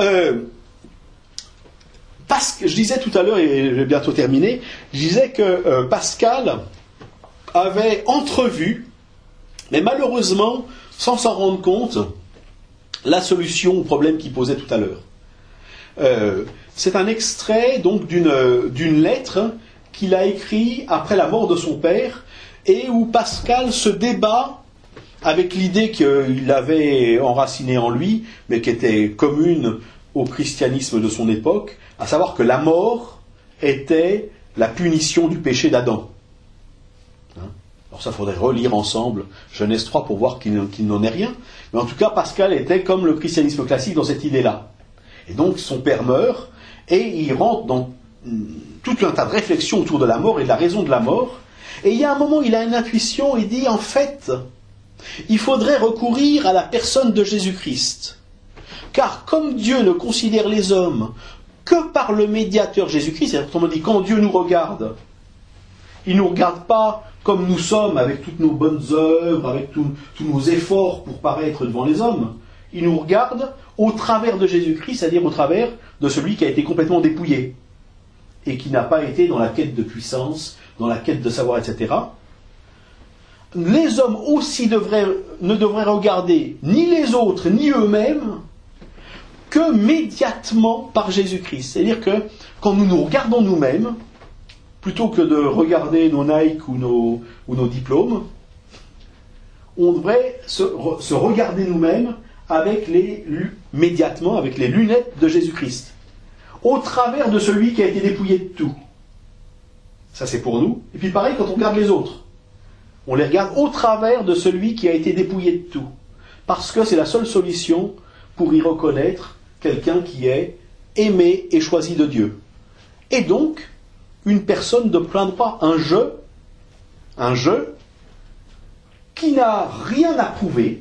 je disais tout à l'heure, et je vais bientôt terminer, je disais que Pascal avait entrevu, mais malheureusement, sans s'en rendre compte, la solution au problème qu'il posait tout à l'heure. C'est un extrait donc d'une lettre qu'il a écrite après la mort de son père, et où Pascal se débat avec l'idée qu'il avait enracinée en lui, mais qui était commune au christianisme de son époque, à savoir que la mort était la punition du péché d'Adam. Alors ça, il faudrait relire ensemble Genèse 3 pour voir qu'il n'en est rien. Mais en tout cas, Pascal était comme le christianisme classique dans cette idée-là. Et donc, son père meurt, et il rentre dans tout un tas de réflexions autour de la mort et de la raison de la mort. Et il y a un moment, il a une intuition, il dit, en fait, il faudrait recourir à la personne de Jésus-Christ. Car comme Dieu ne considère les hommes que par le médiateur Jésus-Christ, c'est-à-dire, autrement dit, quand Dieu nous regarde, il ne nous regarde pas comme nous sommes, avec toutes nos bonnes œuvres, avec tous nos efforts pour paraître devant les hommes. Il nous regarde au travers de Jésus-Christ, c'est-à-dire au travers de celui qui a été complètement dépouillé, et qui n'a pas été dans la quête de puissance, dans la quête de savoir, etc. Les hommes aussi ne devraient regarder ni les autres, ni eux-mêmes, que médiatement par Jésus-Christ. C'est-à-dire que quand nous nous regardons nous-mêmes, plutôt que de regarder nos Nike ou nos diplômes, on devrait se regarder nous-mêmes médiatement avec les lunettes de Jésus-Christ. au travers de celui qui a été dépouillé de tout. Ça c'est pour nous. Et puis pareil quand on regarde les autres. On les regarde au travers de celui qui a été dépouillé de tout. Parce que c'est la seule solution pour y reconnaître quelqu'un qui est aimé et choisi de Dieu. Et donc, une personne de plein droit, un je, qui n'a rien à prouver,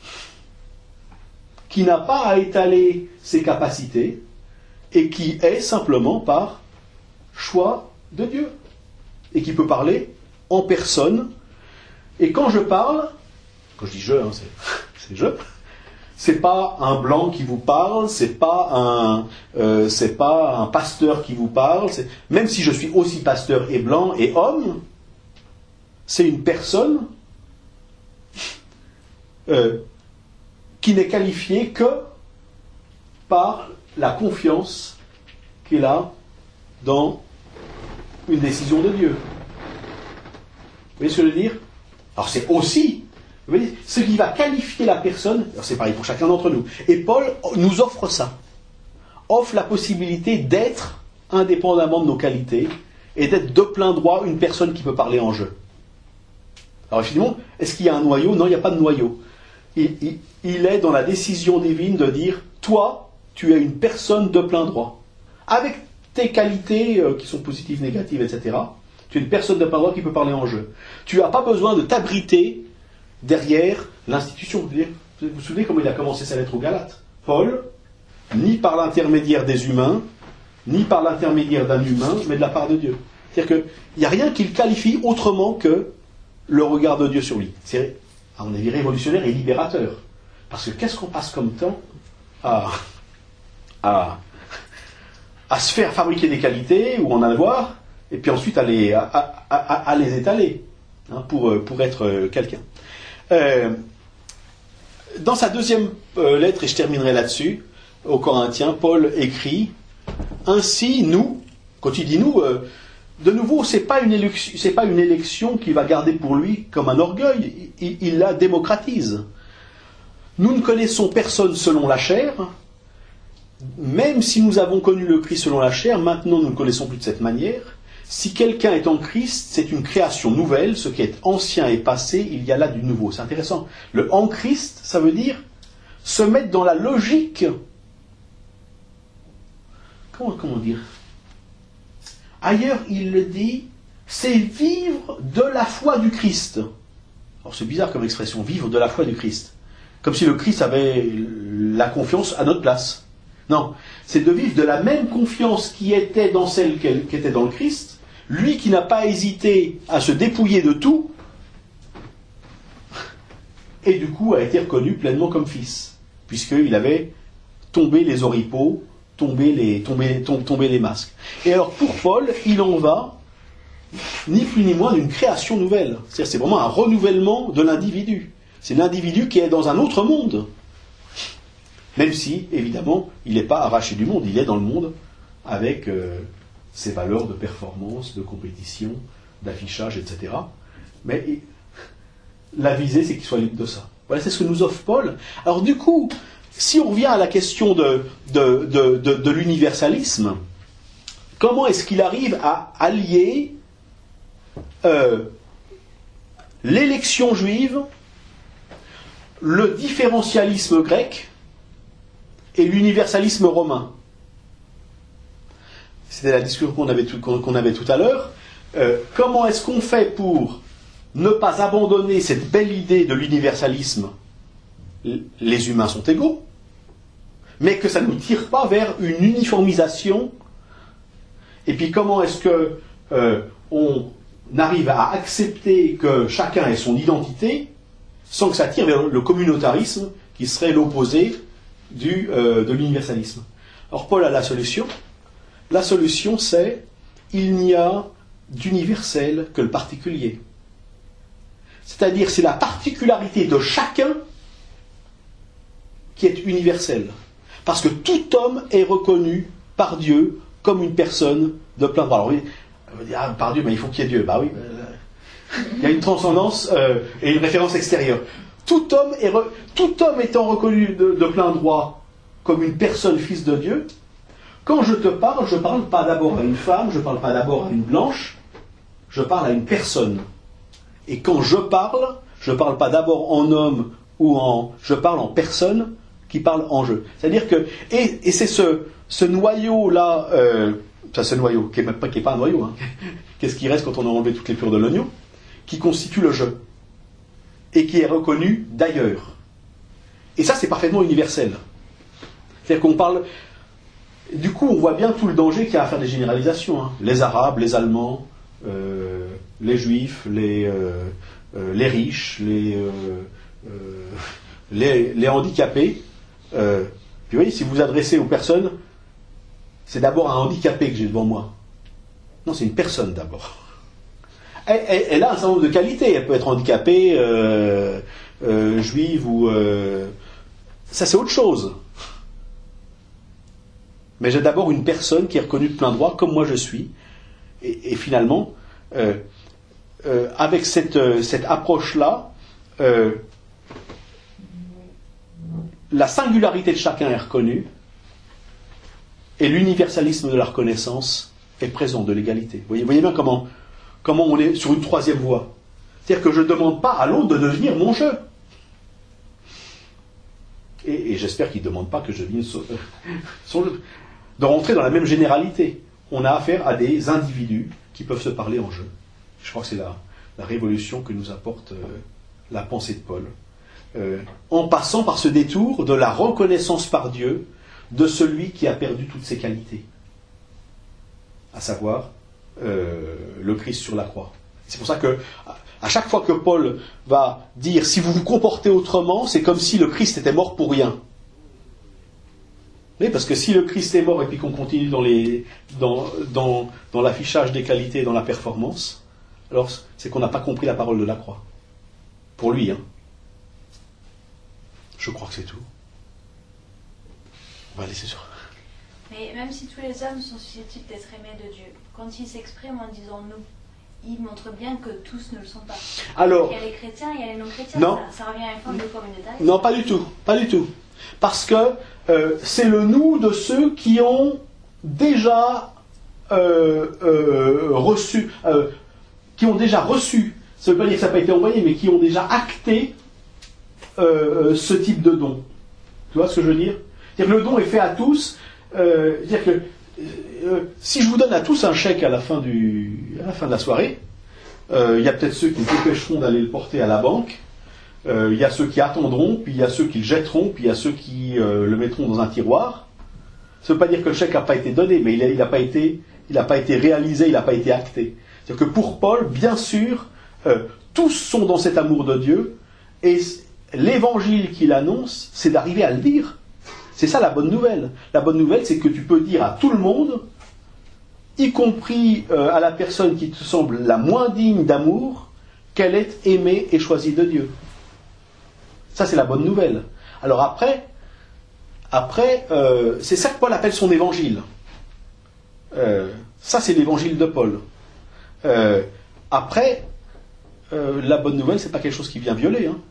qui n'a pas à étaler ses capacités, et qui est simplement par choix de Dieu, et qui peut parler en personne. Et quand je parle, quand je dis je, c'est je, c'est pas un blanc qui vous parle, c'est pas un pasteur qui vous parle, même si je suis aussi pasteur et blanc et homme, c'est une personne qui n'est qualifiée que par la confiance qu'il a dans une décision de Dieu. Vous voyez ce que je veux dire? Alors c'est aussi, vous voyez, ce qui va qualifier la personne, alors c'est pareil pour chacun d'entre nous. Et Paul nous offre ça. Offre la possibilité d'être, indépendamment de nos qualités, et d'être de plein droit une personne qui peut parler en jeu. Alors finalement, est-ce qu'il y a un noyau? Non, il n'y a pas de noyau. Il est dans la décision divine de dire, toi, tu es une personne de plein droit. Avec tes qualités qui sont positives, négatives, etc., tu es une personne de plein droit qui peut parler en jeu. Tu n'as pas besoin de t'abriter derrière l'institution. Vous vous souvenez comment il a commencé sa lettre aux Galates? Paul, ni par l'intermédiaire des humains, ni par l'intermédiaire d'un humain, mais de la part de Dieu. C'est-à-dire qu'il n'y a rien qui le qualifie autrement que le regard de Dieu sur lui. C'est, à mon avis, révolutionnaire et libérateur. Parce que qu'est-ce qu'on passe comme temps à se faire fabriquer des qualités, ou en avoir, et puis ensuite à les étaler, pour être quelqu'un. Dans sa deuxième lettre, et je terminerai là-dessus, aux Corinthiens, Paul écrit, ainsi nous, quand il dit nous, de nouveau, c'est pas une élection qu'il va garder pour lui comme un orgueil, il la démocratise. Nous ne connaissons personne selon la chair, même si nous avons connu le Christ selon la chair, maintenant nous ne le connaissons plus de cette manière. Si quelqu'un est en Christ, c'est une création nouvelle, ce qui est ancien est passé, il y a là du nouveau. C'est intéressant. Le en Christ, ça veut dire se mettre dans la logique. Comment dire? Ailleurs, il le dit, c'est vivre de la foi du Christ. Alors c'est bizarre comme expression, vivre de la foi du Christ. Comme si le Christ avait la confiance à notre place. Non, c'est de vivre de la même confiance qui était dans celle qui était dans le Christ, lui qui n'a pas hésité à se dépouiller de tout, et du coup a été reconnu pleinement comme fils, puisqu'il avait tombé les oripeaux, tombé les masques. Et alors pour Paul, il en va, ni plus ni moins, d'une création nouvelle. C'est-à-dire c'est vraiment un renouvellement de l'individu. C'est l'individu qui est dans un autre monde. Même si, évidemment, il n'est pas arraché du monde, il est dans le monde avec ses valeurs de performance, de compétition, d'affichage, etc. Mais la visée, c'est qu'il soit libre de ça. Voilà, c'est ce que nous offre Paul. Alors du coup, si on revient à la question de l'universalisme, comment est-ce qu'il arrive à allier l'élection juive, le différentialisme grec et l'universalisme romain? C'était la discussion qu'on avait tout à l'heure. Comment est-ce qu'on fait pour ne pas abandonner cette belle idée de l'universalisme? Les humains sont égaux, mais que ça ne nous tire pas vers une uniformisation. Et puis comment est-ce que on arrive à accepter que chacun ait son identité sans que ça tire vers le communautarisme qui serait l'opposé de l'universalisme? Alors Paul a la solution. La solution, c'est il n'y a d'universel que le particulier. C'est-à-dire, c'est la particularité de chacun qui est universelle. Parce que tout homme est reconnu par Dieu comme une personne de plein droit. Alors oui, on va dire, ah, par Dieu, mais il faut qu'il y ait Dieu. Bah oui, il y a une transcendance et une référence extérieure. Tout homme étant reconnu de plein droit comme une personne fils de Dieu, quand je te parle, je ne parle pas d'abord à une femme, je ne parle pas d'abord à une blanche, je parle à une personne. Et quand je ne parle pas d'abord en homme je parle en personne qui parle en je. C'est-à-dire que, et c'est ce noyau-là, ce noyau, qui n'est pas un noyau, hein, qu'est-ce qui reste quand on a enlevé toutes les pures de l'oignon, qui constitue le je, et qui est reconnu d'ailleurs. Et ça, c'est parfaitement universel. C'est-à-dire qu'on parle... Du coup, on voit bien tout le danger qu'il y a à faire des généralisations. Hein. Les Arabes, les Allemands, les Juifs, les riches, les handicapés. Puis vous voyez, si vous vous adressez aux personnes, c'est d'abord un handicapé que j'ai devant moi. Non, c'est une personne d'abord. Elle a un certain nombre de qualités. Elle peut être handicapée, juive ou... Ça, c'est autre chose. Mais j'ai d'abord une personne qui est reconnue de plein droit, comme moi je suis. Et finalement, avec cette approche-là, la singularité de chacun est reconnue, et l'universalisme de la reconnaissance est présent, de l'égalité. Vous voyez bien comment on est sur une troisième voie. C'est-à-dire que je ne demande pas à l'autre de devenir mon je. Et j'espère qu'il ne demande pas que je devienne son je. De rentrer dans la même généralité. On a affaire à des individus qui peuvent se parler en jeu. Je crois que c'est la révolution que nous apporte la pensée de Paul. En passant par ce détour de la reconnaissance par Dieu de celui qui a perdu toutes ses qualités. À savoir, le Christ sur la croix. C'est pour ça que, à chaque fois que Paul va dire, si vous vous comportez autrement, c'est comme si le Christ était mort pour rien. Oui, parce que si le Christ est mort et puis qu'on continue dans l'affichage des qualités, dans la performance, alors c'est qu'on n'a pas compris la parole de la croix. Pour lui, hein. Je crois que c'est tout. On va laisser sur. Mais même si tous les hommes sont susceptibles d'être aimés de Dieu, quand ils s'expriment en disant nous, ils montrent bien que tous ne le sont pas. Alors, il y a les chrétiens, il y a les non-chrétiens. Non. Ça revient à une forme de communautarisme. Non, pas du tout. Pas du tout. Parce que c'est le nous de ceux qui ont déjà reçu. Qui ont déjà reçu. Ça ne veut pas dire que ça n'a pas été envoyé, mais qui ont déjà acté ce type de don. Tu vois ce que je veux dire? C'est-à-dire que le don est fait à tous. C'est-à-dire que si je vous donne à tous un chèque à la fin de la soirée, il y a peut-être ceux qui se dépêcheront d'aller le porter à la banque, il y a ceux qui attendront, puis il y a ceux qui le jetteront, puis il y a ceux qui le mettront dans un tiroir. Ça ne veut pas dire que le chèque n'a pas été donné, mais il n'a pas été réalisé, il n'a pas été acté. C'est-à-dire que pour Paul, bien sûr, tous sont dans cet amour de Dieu, et l'évangile qu'il annonce, c'est d'arriver à le dire. C'est ça la bonne nouvelle. La bonne nouvelle, c'est que tu peux dire à tout le monde, y compris à la personne qui te semble la moins digne d'amour, qu'elle est aimée et choisie de Dieu. Ça, c'est la bonne nouvelle. Alors après, c'est ça que Paul appelle son évangile. Ça, c'est l'évangile de Paul. Après, la bonne nouvelle, c'est pas quelque chose qui vient violer, hein.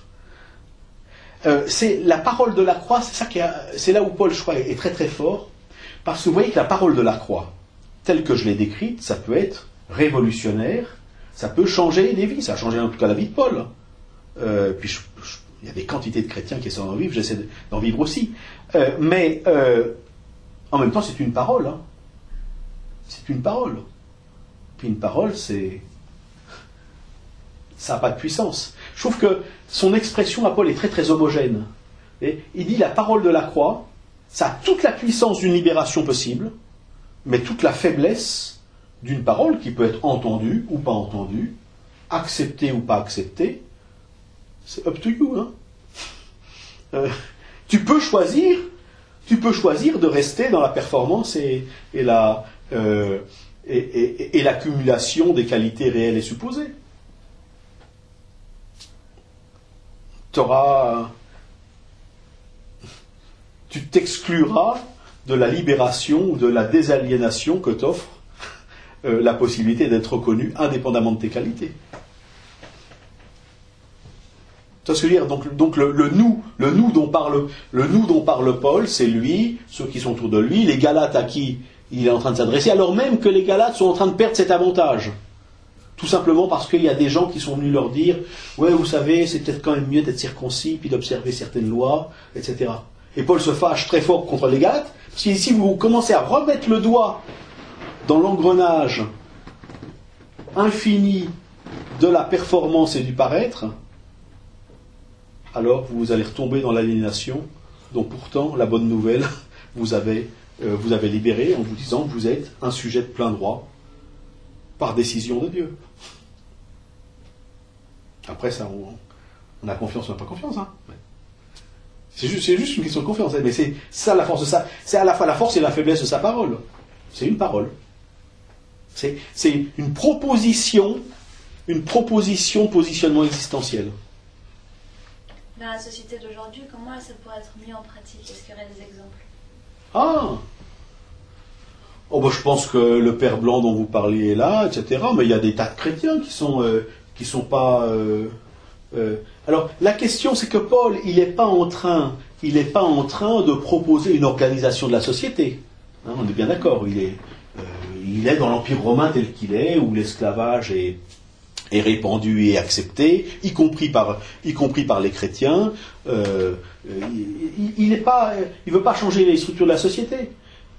C'est la parole de la croix, c'est là où Paul, je crois, est très très fort, parce que vous voyez que la parole de la croix, telle que je l'ai décrite, ça peut être révolutionnaire, ça peut changer des vies, ça a changé en tout cas la vie de Paul. Puis il y a des quantités de chrétiens qui essaient d'en vivre, j'essaie d'en vivre aussi. Mais en même temps, c'est une parole. Hein. C'est une parole. Puis une parole, ça n'a pas de puissance. Je trouve que son expression à Paul est très très homogène. Et il dit la parole de la croix, ça a toute la puissance d'une libération possible, mais toute la faiblesse d'une parole qui peut être entendue ou pas entendue, acceptée ou pas acceptée. C'est up to you. Hein. Tu peux choisir de rester dans la performance et l'accumulation des qualités réelles et supposées. Tu t'excluras de la libération ou de la désaliénation que t'offre la possibilité d'être reconnu indépendamment de tes qualités. Ça veut dire, donc le nous dont parle Paul, c'est lui, ceux qui sont autour de lui, les Galates à qui il est en train de s'adresser, alors même que les Galates sont en train de perdre cet avantage. Tout simplement parce qu'il y a des gens qui sont venus leur dire « Ouais, vous savez, c'est peut-être quand même mieux d'être circoncis, puis d'observer certaines lois, etc. » Et Paul se fâche très fort contre les Galates, parce que si vous commencez à remettre le doigt dans l'engrenage infini de la performance et du paraître, alors vous allez retomber dans l'aliénation. Donc pourtant, la bonne nouvelle, vous avez libéré en vous disant que vous êtes un sujet de plein droit par décision de Dieu. Après ça, on a confiance, on n'a pas confiance. Hein. C'est juste une question de confiance. Mais c'est ça la force de ça. C'est à la fois la force et la faiblesse de sa parole. C'est une parole. C'est une proposition, positionnement existentiel. Dans la société d'aujourd'hui, comment ça pourrait être mis en pratique? Est-ce qu'il y aurait des exemples? Ah! Oh, bah, je pense que le père blanc dont vous parliez est là, etc. Mais il y a des tas de chrétiens qui sont pas. Alors, la question, c'est que Paul, il n'est pas en train de proposer une organisation de la société. Hein, on est bien d'accord. Il est dans l'Empire romain tel qu'il est, où l'esclavage est répandu et accepté, y compris par les chrétiens. Il veut pas changer les structures de la société.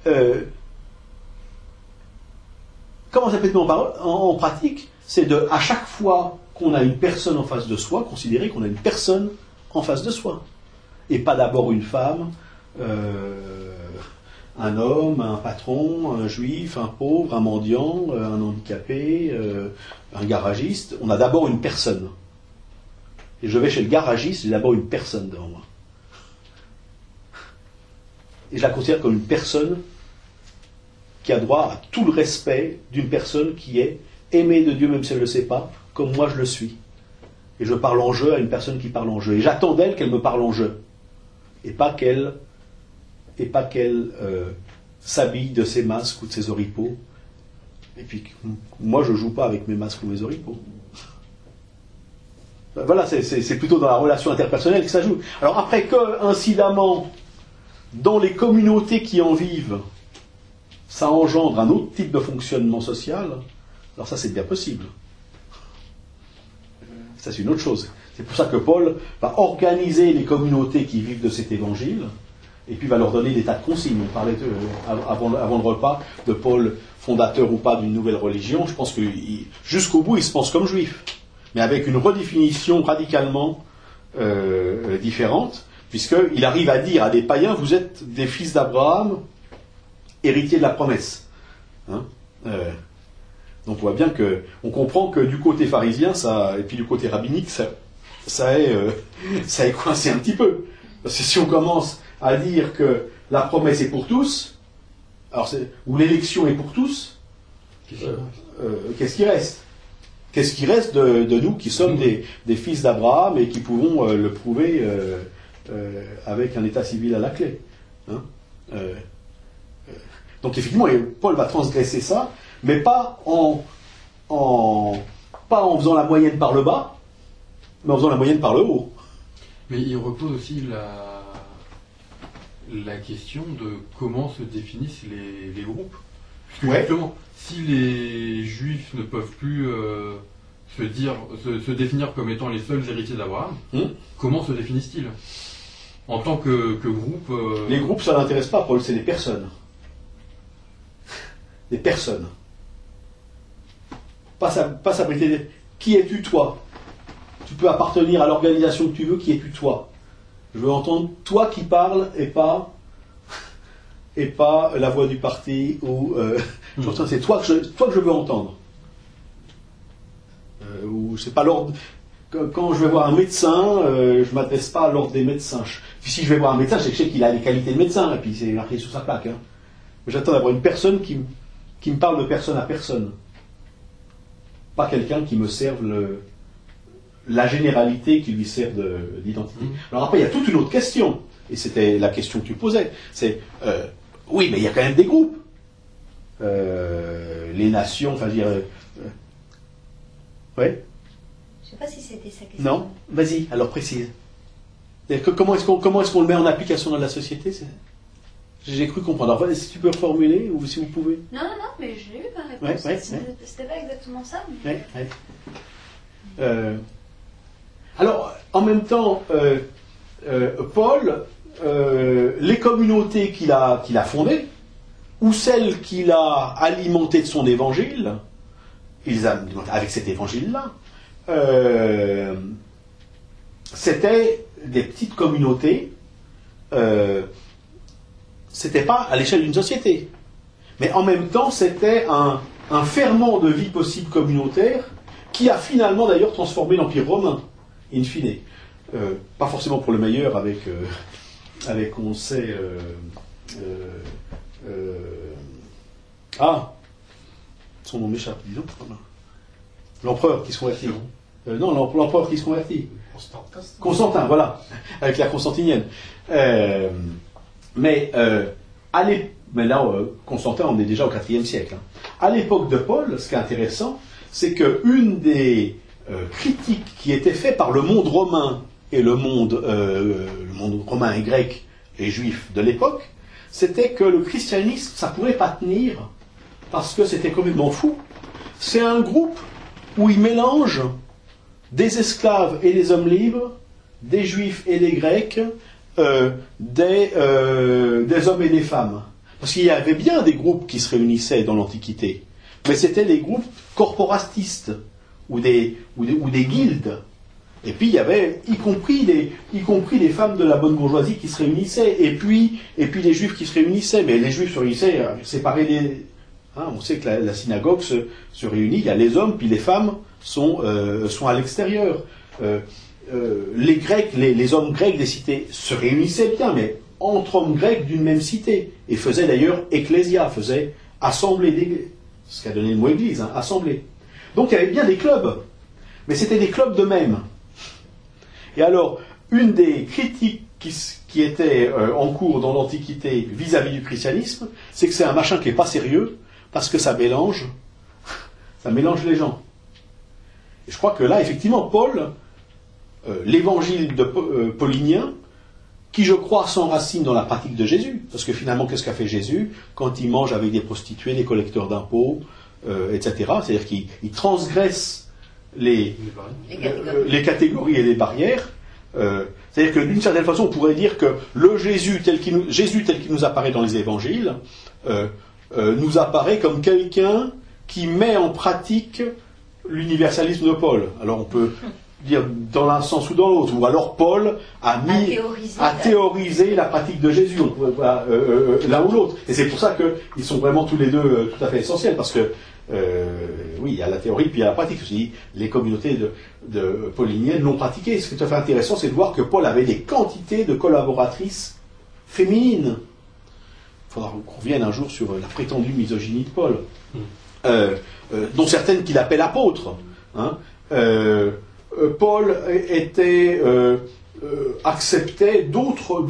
Comment ça peut être en pratique? C'est à chaque fois qu'on a une personne en face de soi, considérer qu'on a une personne en face de soi. Et pas d'abord une femme, un homme, un patron, un juif, un pauvre, un mendiant, un handicapé, un garagiste. On a d'abord une personne. Et je vais chez le garagiste, j'ai d'abord une personne devant moi. Et je la considère comme une personne qui a droit à tout le respect d'une personne qui est aimée de Dieu, même si elle ne le sait pas, comme moi je le suis. Et je parle en jeu à une personne qui parle en jeu. Et j'attends d'elle qu'elle me parle en jeu. Et pas qu'elle s'habille de ses masques ou de ses oripeaux. Et puis, moi je ne joue pas avec mes masques ou mes oripeaux. Voilà, c'est plutôt dans la relation interpersonnelle que ça joue. Alors après que, incidemment, dans les communautés qui en vivent, ça engendre un autre type de fonctionnement social, alors ça c'est bien possible. Ça c'est une autre chose. C'est pour ça que Paul va organiser les communautés qui vivent de cet évangile, et puis va leur donner des tas de consignes. On parlait avant le repas de Paul, fondateur ou pas d'une nouvelle religion. Je pense que jusqu'au bout il se pense comme juif, mais avec une redéfinition radicalement différente, puisqu'il arrive à dire à des païens, vous êtes des fils d'Abraham, héritiers de la promesse. Hein, donc on voit bien on comprend que du côté pharisien, et puis du côté rabbinique, ça est coincé un petit peu. Parce que si on commence à dire que la promesse est pour tous, ou l'élection est pour tous, qu'est-ce qui reste? Qu'est-ce qui reste de nous qui sommes des fils d'Abraham et qui pouvons le prouver avec un état civil à la clé, hein? Donc effectivement, Paul va transgresser ça, mais pas en faisant la moyenne par le bas, mais en faisant la moyenne par le haut. Mais il repose aussi la question de comment se définissent les groupes. Parce que justement, si les juifs ne peuvent plus se définir comme étant les seuls héritiers d'Abraham, comment se définissent-ils en tant que groupe? Les groupes, ça n'intéresse pas, Paul, c'est des personnes. Des personnes. Pas s'abriter. Qui es-tu, toi? Tu peux appartenir à l'organisation que tu veux, qui es-tu, toi? Je veux entendre toi qui parle et pas la voix du parti ou c'est toi que je veux entendre. Ou c'est pas l'ordre. Quand je vais voir un médecin, je ne m'adresse pas à l'ordre des médecins. Si je vais voir un médecin, je sais qu'il a les qualités de médecin, et puis c'est marqué sur sa plaque. Hein. Mais j'attends d'avoir une personne qui me parle de personne à personne. Pas quelqu'un qui me serve la généralité qui lui sert d'identité. Alors après, il y a toute une autre question, et c'était la question que tu posais. C'est, oui, mais il y a quand même des groupes. Les nations, enfin, je veux dire... ouais. Je sais pas si c'était sa question. Non? Vas-y, alors précise. Comment est-ce qu'on le met en application dans la société? J'ai cru comprendre. Alors, si tu peux reformuler, ou si vous pouvez. Non, mais je l'ai eu par réponse. C'était pas exactement ça. Mais... Alors, en même temps, Paul, les communautés qu'il a fondées, ou celles qu'il a alimentées de son évangile, il les a alimentées avec cet évangile-là, c'était des petites communautés, c'était pas à l'échelle d'une société. Mais en même temps, c'était un ferment de vie possible communautaire qui a finalement d'ailleurs transformé l'Empire romain, in fine. Pas forcément pour le meilleur avec on sait... son nom m'échappe, disons. L'empereur qui se convertit. Non, l'empereur qui se convertit. Constantin, voilà, avec la Constantinienne. Mais là, Constantin, on est déjà au IVe siècle. À l'époque de Paul, ce qui est intéressant, c'est qu'une des critiques qui était faite par le monde romain et le monde romain et grec et juif de l'époque, c'était que le christianisme, ça ne pourrait pas tenir parce que c'était complètement fou. C'est un groupe où il mélange des esclaves et des hommes libres, des juifs et des grecs, des hommes et des femmes. Parce qu'il y avait bien des groupes qui se réunissaient dans l'Antiquité, mais c'était des groupes corporatistes ou des guildes. Et puis il y avait, y compris les femmes de la bonne bourgeoisie qui se réunissaient, et puis les juifs qui se réunissaient. Mais les juifs se réunissaient séparés des... on sait que la synagogue se réunit, il y a les hommes, puis les femmes sont à l'extérieur. Les Grecs, les hommes grecs des cités se réunissaient bien, mais entre hommes grecs d'une même cité, et faisaient d'ailleurs ecclésia, faisaient assemblée d'église, ce qui a donné le mot église, assemblée. Donc il y avait bien des clubs, mais c'était des clubs d'eux-mêmes. Et alors, une des critiques qui était en cours dans l'Antiquité vis-à-vis du christianisme, c'est que c'est un machin qui n'est pas sérieux, parce que ça mélange les gens. Et je crois que là, effectivement, Paul, l'évangile paulinien, qui je crois s'enracine dans la pratique de Jésus, parce que finalement, qu'est-ce qu'a fait Jésus quand il mange avec des prostituées, des collecteurs d'impôts, etc. C'est-à-dire qu'il transgresse les catégories et les barrières. C'est-à-dire que d'une certaine façon, on pourrait dire que le Jésus tel qu'il nous apparaît dans les évangiles nous apparaît comme quelqu'un qui met en pratique l'universalisme de Paul. Alors on peut dire dans l'un sens ou dans l'autre, ou alors Paul a théorisé la pratique de Jésus, on pourrait voir l'un ou l'autre. Et c'est pour ça qu'ils sont vraiment tous les deux tout à fait essentiels, parce que oui, il y a la théorie puis il y a la pratique aussi. Les communautés de pauliniennes l'ont pratiqué. Ce qui est tout à fait intéressant, c'est de voir que Paul avait des quantités de collaboratrices féminines. Il faudra qu'on revienne un jour sur la prétendue misogynie de Paul, dont certaines qu'il appelle apôtres. Paul acceptait d'autres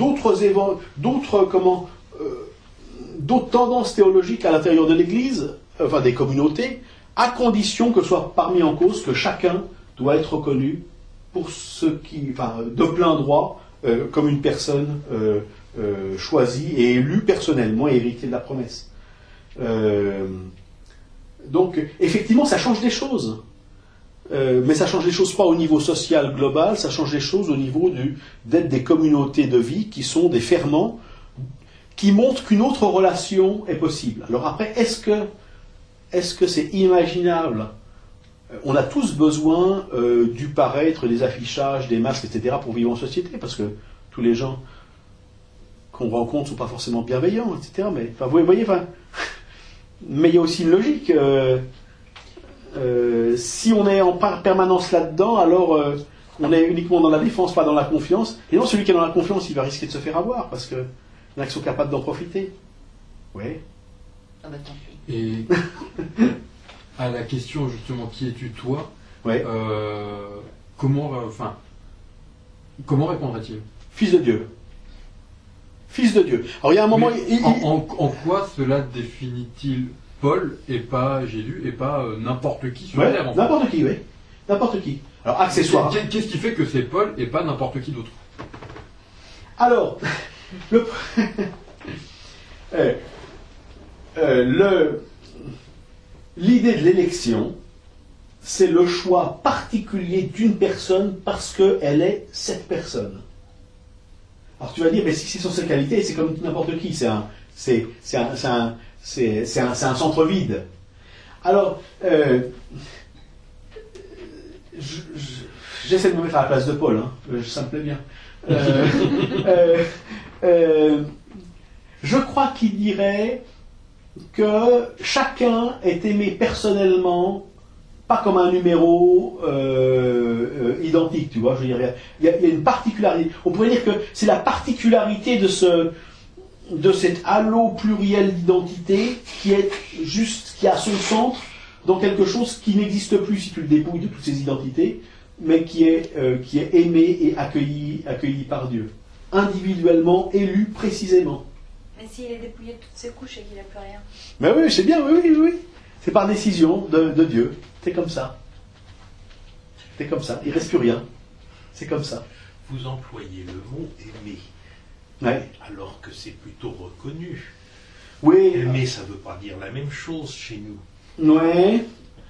tendances théologiques à l'intérieur de l'Église, enfin des communautés, à condition que soit pas mis en cause que chacun doit être reconnu pour de plein droit comme une personne choisie et élue personnellement et héritée de la promesse. Donc, effectivement, ça change des choses. Mais ça change les choses pas au niveau social global, ça change les choses au niveau d'être des communautés de vie qui sont des ferments qui montrent qu'une autre relation est possible. Alors après, est-ce que c'est imaginable? On a tous besoin du paraître, des affichages, des masques, etc. pour vivre en société, parce que tous les gens qu'on rencontre ne sont pas forcément bienveillants, etc. Mais vous voyez, mais il y a aussi une logique. Si on est en permanence là-dedans, alors on est uniquement dans la défense, pas dans la confiance. Et non, celui qui est dans la confiance, il va risquer de se faire avoir, parce qu'il y en a qui sont capables d'en profiter. Oui. Ah bah tant pis. Et à la question justement, qui es-tu toi, ouais. Comment répondrait-il? Fils de Dieu. Fils de Dieu. Alors il y a un moment... En quoi cela définit-il Paul et pas Jésus et pas n'importe qui sur la terre? N'importe qui, oui. N'importe qui. Alors, accessoire. Qu'est-ce qui fait que c'est Paul et pas n'importe qui d'autre? Alors, l'idée de l'élection, c'est le choix particulier d'une personne parce qu'elle est cette personne. Alors tu vas dire, mais si c'est sur ses qualités, c'est comme n'importe qui, c'est un centre vide. Alors, j'essaie de me mettre à la place de Paul, hein, ça me plaît bien. Je crois qu'il dirait que chacun est aimé personnellement, pas comme un numéro identique, tu vois. Je veux dire, il y a une particularité. On pourrait dire que c'est la particularité de cet halo pluriel d'identité qui est juste, qui a son centre dans quelque chose qui n'existe plus si tu le dépouilles de toutes ses identités, mais qui est aimé et accueilli par Dieu, individuellement, élu précisément. Mais s'il est dépouillé de toutes ses couches et qu'il n'a plus rien. Mais oui, c'est bien, oui. C'est par décision de Dieu. C'est comme ça. C'est comme ça. Il ne reste plus rien. C'est comme ça. Vous employez le mot aimer. Ouais. Alors que c'est plutôt reconnu. Oui. Aimer, ça ne veut pas dire la même chose chez nous. Ouais.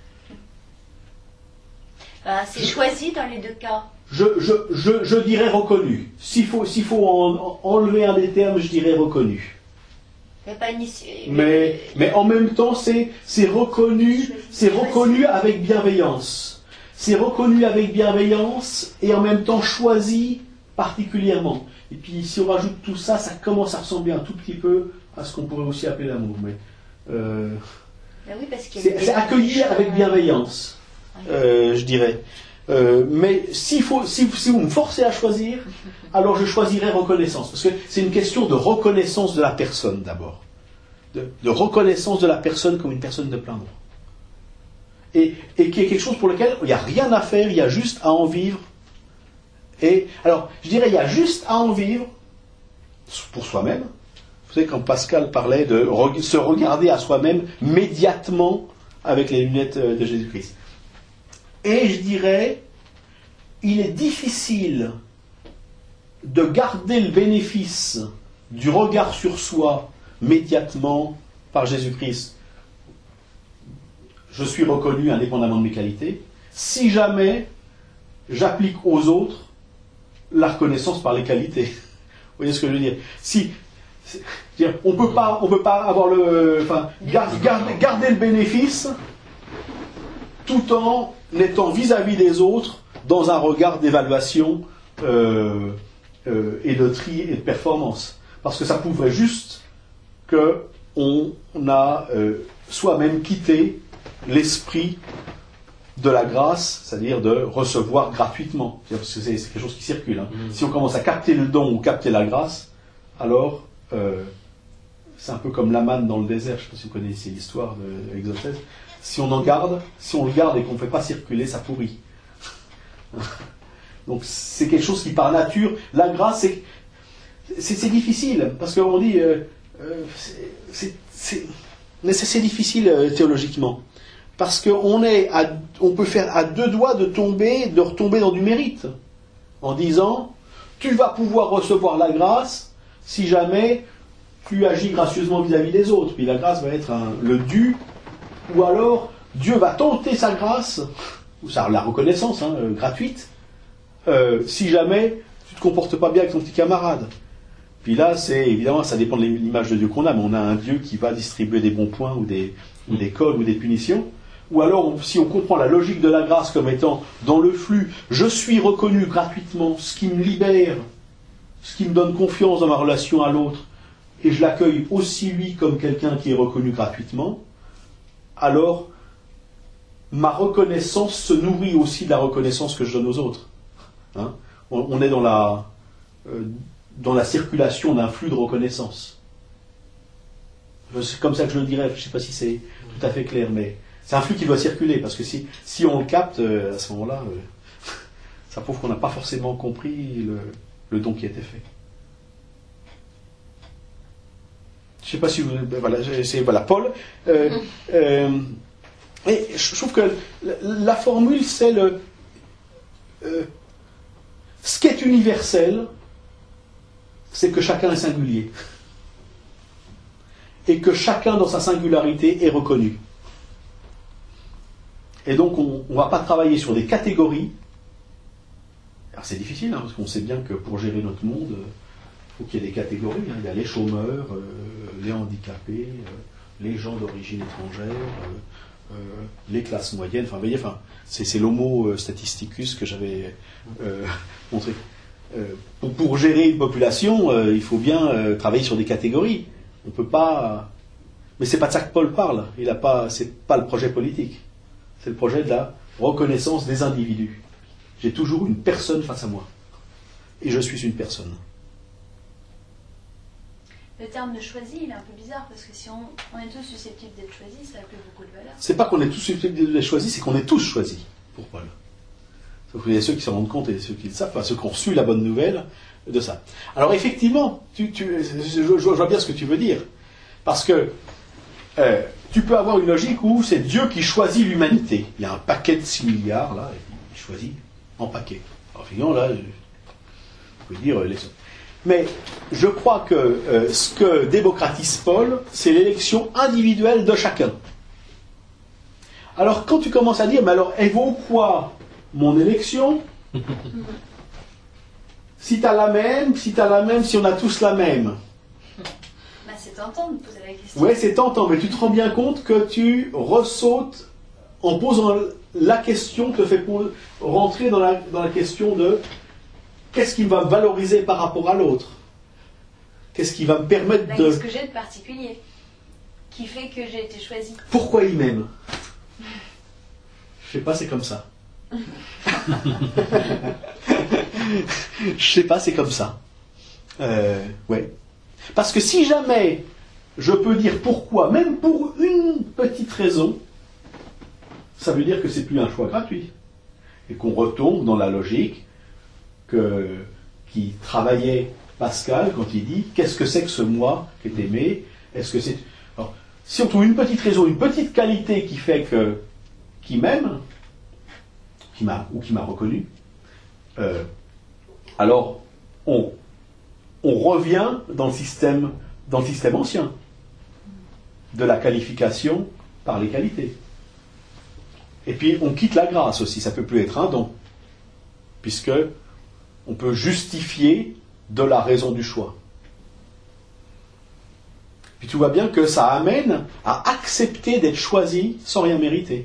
C'est choisi dans les deux cas. Je dirais reconnu. S'il faut enlever un des termes, je dirais reconnu. Mais en même temps, c'est reconnu avec bienveillance. C'est reconnu avec bienveillance et en même temps choisi particulièrement. Et puis si on rajoute tout ça, ça commence à ressembler un tout petit peu à ce qu'on pourrait aussi appeler l'amour. Mais oui, c'est accueilli avec bienveillance, je dirais. Mais si vous me forcez à choisir, alors je choisirais reconnaissance. Parce que c'est une question de reconnaissance de la personne d'abord. De reconnaissance de la personne comme une personne de plein droit. Et qui est quelque chose pour lequel il n'y a rien à faire, il y a juste à en vivre. Et alors, je dirais, il y a juste à en vivre pour soi-même. Vous savez, quand Pascal parlait de se regarder à soi-même médiatement avec les lunettes de Jésus-Christ. Et je dirais, il est difficile de garder le bénéfice du regard sur soi médiatement par Jésus-Christ. Je suis reconnu indépendamment de mes qualités. Si jamais j'applique aux autres la reconnaissance par les qualités. Vous voyez ce que je veux dire? On peut pas avoir garder le bénéfice tout en étant vis-à-vis des autres dans un regard d'évaluation et de tri et de performance. Parce que ça prouverait juste qu'on a soi-même quitté l'esprit de la grâce, c'est-à-dire de recevoir gratuitement. C'est quelque chose qui circule. Hein. Si on commence à capter le don ou capter la grâce, alors c'est un peu comme la manne dans le désert. Je ne sais pas si vous connaissez l'histoire de l'Exode. Si on le garde et qu'on ne fait pas circuler, ça pourrit. Donc c'est quelque chose qui par nature, la grâce, c'est difficile, parce qu'on dit, mais c'est difficile théologiquement, parce qu'on peut faire à deux doigts de retomber dans du mérite, en disant, tu vas pouvoir recevoir la grâce si jamais tu agis gracieusement vis-à-vis des autres, puis la grâce va être le dû. Ou alors, Dieu va tenter sa grâce, ou la reconnaissance gratuite, si jamais tu ne te comportes pas bien avec ton petit camarade. Puis là, évidemment, ça dépend de l'image de Dieu qu'on a, mais on a un Dieu qui va distribuer des bons points ou des codes ou des punitions. Ou alors, si on comprend la logique de la grâce comme étant dans le flux, je suis reconnu gratuitement, ce qui me libère, ce qui me donne confiance dans ma relation à l'autre, et je l'accueille aussi lui comme quelqu'un qui est reconnu gratuitement, alors ma reconnaissance se nourrit aussi de la reconnaissance que je donne aux autres. Hein? On est dans la circulation d'un flux de reconnaissance. C'est comme ça que je le dirais, je ne sais pas si c'est tout à fait clair, mais c'est un flux qui doit circuler, parce que si on le capte, à ce moment-là, ça prouve qu'on n'a pas forcément compris le don qui a été fait. Je ne sais pas si vous... Voilà, Paul. Et je trouve que la formule, c'est ce qui est universel, c'est que chacun est singulier. Et que chacun dans sa singularité est reconnu. Et donc on ne va pas travailler sur des catégories. Alors c'est difficile, hein, parce qu'on sait bien que pour gérer notre monde, il faut qu'il y ait des catégories. Hein. Il y a les chômeurs, les handicapés, les gens d'origine étrangère, les classes moyennes. Enfin, vous voyez, c'est l'homo statisticus que j'avais montré. Pour gérer une population, il faut bien travailler sur des catégories. On peut pas. Mais c'est pas de ça que Paul parle. C'est pas le projet politique. C'est le projet de la reconnaissance des individus. J'ai toujours une personne face à moi. Et je suis une personne. Le terme de choisi, il est un peu bizarre parce que si on est tous susceptibles d'être choisis, ça a plus beaucoup de valeur. C'est pas qu'on est tous susceptibles d'être choisis, c'est qu'on est tous choisis pour Paul. Sauf qu'il y a ceux qui s'en rendent compte et ceux qui le savent, enfin, ceux qui ont reçu la bonne nouvelle de ça. Alors effectivement, je vois bien ce que tu veux dire. Parce que tu peux avoir une logique où c'est Dieu qui choisit l'humanité. Il y a un paquet de 6 milliards, là, et il choisit en paquet. Alors finalement, là, on peut dire... Mais je crois que ce que démocratise Paul, c'est l'élection individuelle de chacun. Alors quand tu commences à dire, mais alors, elle vaut quoi mon élection? Si tu as la même, si on a tous la même. Bah, c'est tentant de poser la question. Oui, c'est tentant, mais tu te rends bien compte que tu ressautes en posant la question, te fait rentrer dans la question de qu'est-ce qui va me valoriser par rapport à l'autre? Qu'est-ce qui va me permettre de... Qu'est-ce que j'ai de particulier qui fait que j'ai été choisi? Pourquoi il m'aime? Je sais pas, c'est comme ça. Je sais pas, c'est comme ça. Ouais. Parce que si jamais je peux dire pourquoi, même pour une petite raison, ça veut dire que c'est plus un choix gratuit. Et qu'on retombe dans la logique qui travaillait Pascal quand il dit qu'est-ce que c'est que ce moi qui est aimé? Est-ce que c'est... Alors, si on trouve une petite raison, une petite qualité qui fait qu'il m'aime, qui m'a reconnu, alors on revient dans le système ancien de la qualification par les qualités. Et puis on quitte la grâce aussi, ça ne peut plus être un don, puisque on peut justifier de la raison du choix. Puis tu vois bien que ça amène à accepter d'être choisi sans rien mériter.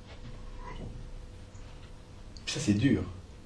Puis ça c'est dur.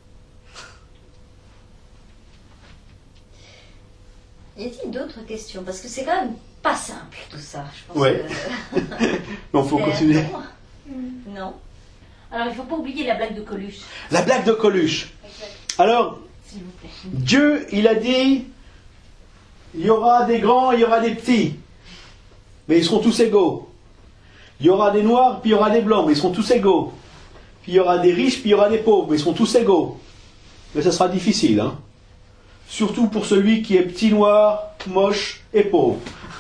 Y a-t-il d'autres questions? Parce que c'est quand même pas simple tout ça. Je pense Ouais. Mais il faut continuer. Non. Alors il ne faut pas oublier la blague de Coluche. La blague de Coluche. Exact. Alors, S'il vous plaît. Dieu, il a dit, il y aura des grands, il y aura des petits, mais ils seront tous égaux. Il y aura des noirs, puis il y aura des blancs, mais ils seront tous égaux. Puis il y aura des riches, puis il y aura des pauvres, mais ils seront tous égaux. Mais ça sera difficile, hein. Surtout pour celui qui est petit, noir, moche et pauvre.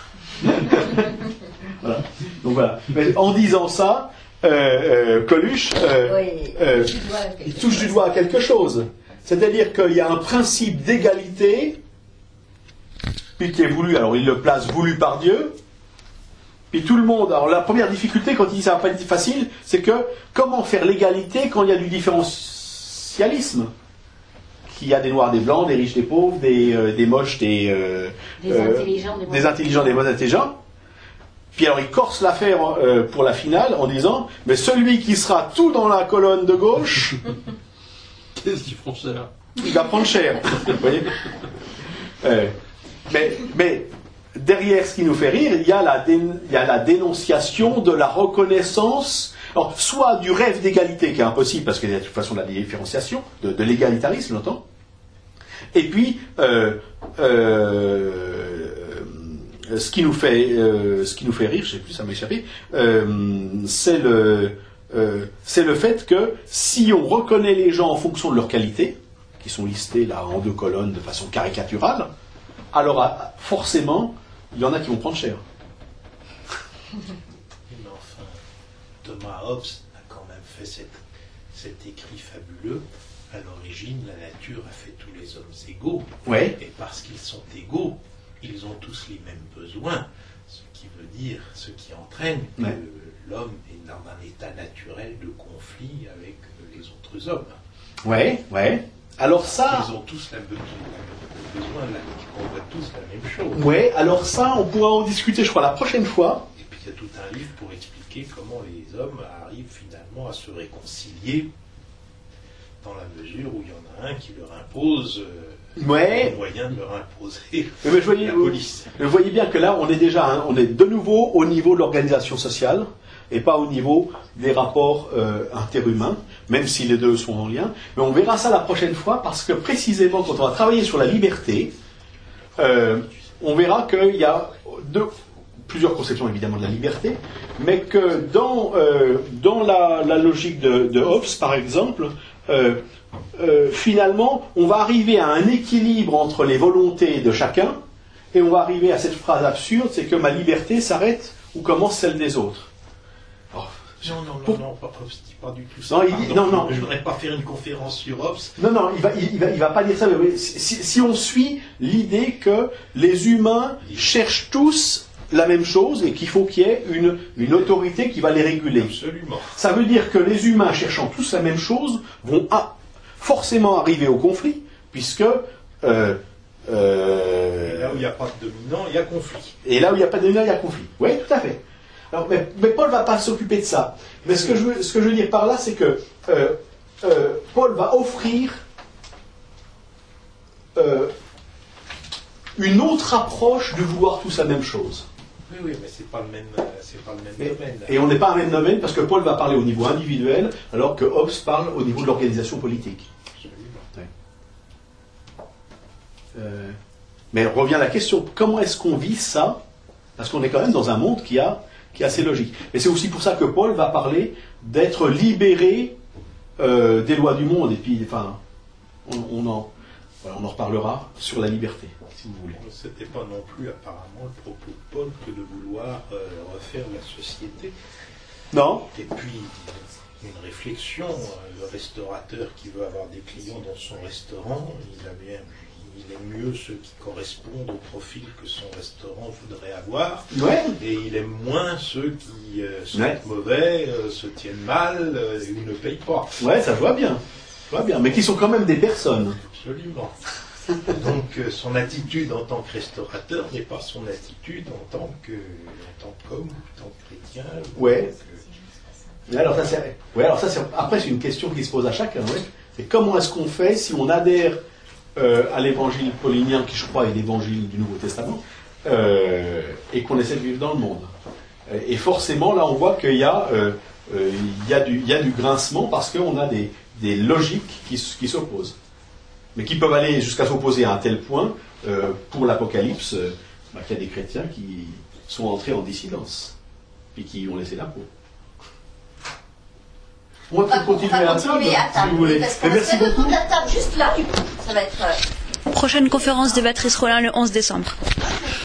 Voilà. Donc voilà. Mais en disant ça, Coluche, il touche du doigt à quelque chose. C'est-à-dire qu'il y a un principe d'égalité, puis qui est voulu, alors il le place voulu par Dieu, puis tout le monde... Alors la première difficulté, quand il dit ça va pas être facile, c'est que comment faire l'égalité quand il y a du différentialisme? Qu'il y a des noirs, des blancs, des riches, des pauvres, des moches, des intelligents, des moins intelligents. Puis alors il corse l'affaire pour la finale en disant, mais celui qui sera tout dans la colonne de gauche... Qu'est-ce qu'ils font cher? Il va prendre cher. Vous voyez, mais derrière ce qui nous fait rire, il y a la dénonciation de la reconnaissance, alors, soit du rêve d'égalité qui est impossible parce qu'il y a de toute façon la différenciation, de l'égalitarisme, j'entends. Et puis ce qui nous fait rire, je ne sais plus, ça m'a échappé, c'est le fait que si on reconnaît les gens en fonction de leur qualité, qui sont listés là en 2 colonnes de façon caricaturale, alors forcément, il y en a qui vont prendre cher. Mais enfin, Thomas Hobbes a quand même fait cet écrit fabuleux à l'origine, la nature a fait tous les hommes égaux. Ouais. Et parce qu'ils sont égaux, ils ont tous les mêmes besoins, ce qui veut dire, ce qui entraîne que l'homme est dans un état naturel de conflit avec les autres hommes. Ouais, ouais. Alors ça... Ils ont tous besoin, on voit tous la même chose. Ouais, alors ça, on pourra en discuter, je crois, la prochaine fois. Et puis il y a tout un livre pour expliquer comment les hommes arrivent finalement à se réconcilier dans la mesure où il y en a un qui leur impose le moyen de leur imposer mais la police. Vous voyez bien que là, on est déjà, on est de nouveau au niveau de l'organisation sociale et pas au niveau des rapports interhumains, même si les deux sont en lien. Mais on verra ça la prochaine fois parce que précisément, quand on va travailler sur la liberté, on verra qu'il y a plusieurs conceptions évidemment de la liberté, mais que dans la logique de Hobbes, par exemple, finalement, on va arriver à un équilibre entre les volontés de chacun, et on va arriver à cette phrase absurde, c'est que ma liberté s'arrête où commence celle des autres. Oh, non, pas du tout ça. Non, il dit, non. Je ne voudrais pas faire une conférence sur Hobbes. Non, il va pas dire ça, mais si on suit l'idée que les humains cherchent tous la même chose et qu'il faut qu'il y ait une autorité qui va les réguler. Absolument. Ça veut dire que les humains cherchant tous la même chose vont forcément arriver au conflit, puisque... Et là où il n'y a pas de dominant, il y a conflit. Et là où il n'y a pas de dominant, il y a conflit. Oui, tout à fait. Alors, mais Paul ne va pas s'occuper de ça. Mais ce que je veux dire par là, c'est que Paul va offrir une autre approche de vouloir tous la même chose. Oui, mais c'est pas le même domaine. Et on n'est pas un même domaine parce que Paul va parler au niveau individuel, alors que Hobbes parle au niveau de l'organisation politique. Mais revient la question, comment est-ce qu'on vit ça? Parce qu'on est quand même dans un monde qui est assez logique. Et c'est aussi pour ça que Paul va parler d'être libéré des lois du monde. Et puis, enfin, on en reparlera sur la liberté, si vous voulez. C'était pas non plus apparemment le propos de Paul que de vouloir refaire la société. Non. Et puis, une réflexion, le restaurateur qui veut avoir des clients dans son restaurant, il aime mieux ceux qui correspondent au profil que son restaurant voudrait avoir, et il aime moins ceux qui sont mauvais, se tiennent mal ou ne payent pas. Ouais, ça je vois bien. Mais qui sont quand même des personnes. Absolument. Donc son attitude en tant que restaurateur n'est pas son attitude en tant qu'homme, en tant que chrétien. Alors ça, après c'est une question qui se pose à chacun. C'est comment est-ce qu'on fait si on adhère à l'évangile paulinien, qui je crois est l'évangile du Nouveau Testament, et qu'on essaie de vivre dans le monde. Et forcément, là, on voit qu'il y a du grincement parce qu'on a des logiques qui s'opposent. Mais qui peuvent aller jusqu'à s'opposer à un tel point, pour l'Apocalypse, qu'il y a des chrétiens qui sont entrés en dissidence, puis qui ont laissé la peau. On va continuer à table, si vous voulez. Merci beaucoup. La table juste là, du coup, ça va être... Prochaine conférence de Béatrice Rolin le 11 décembre.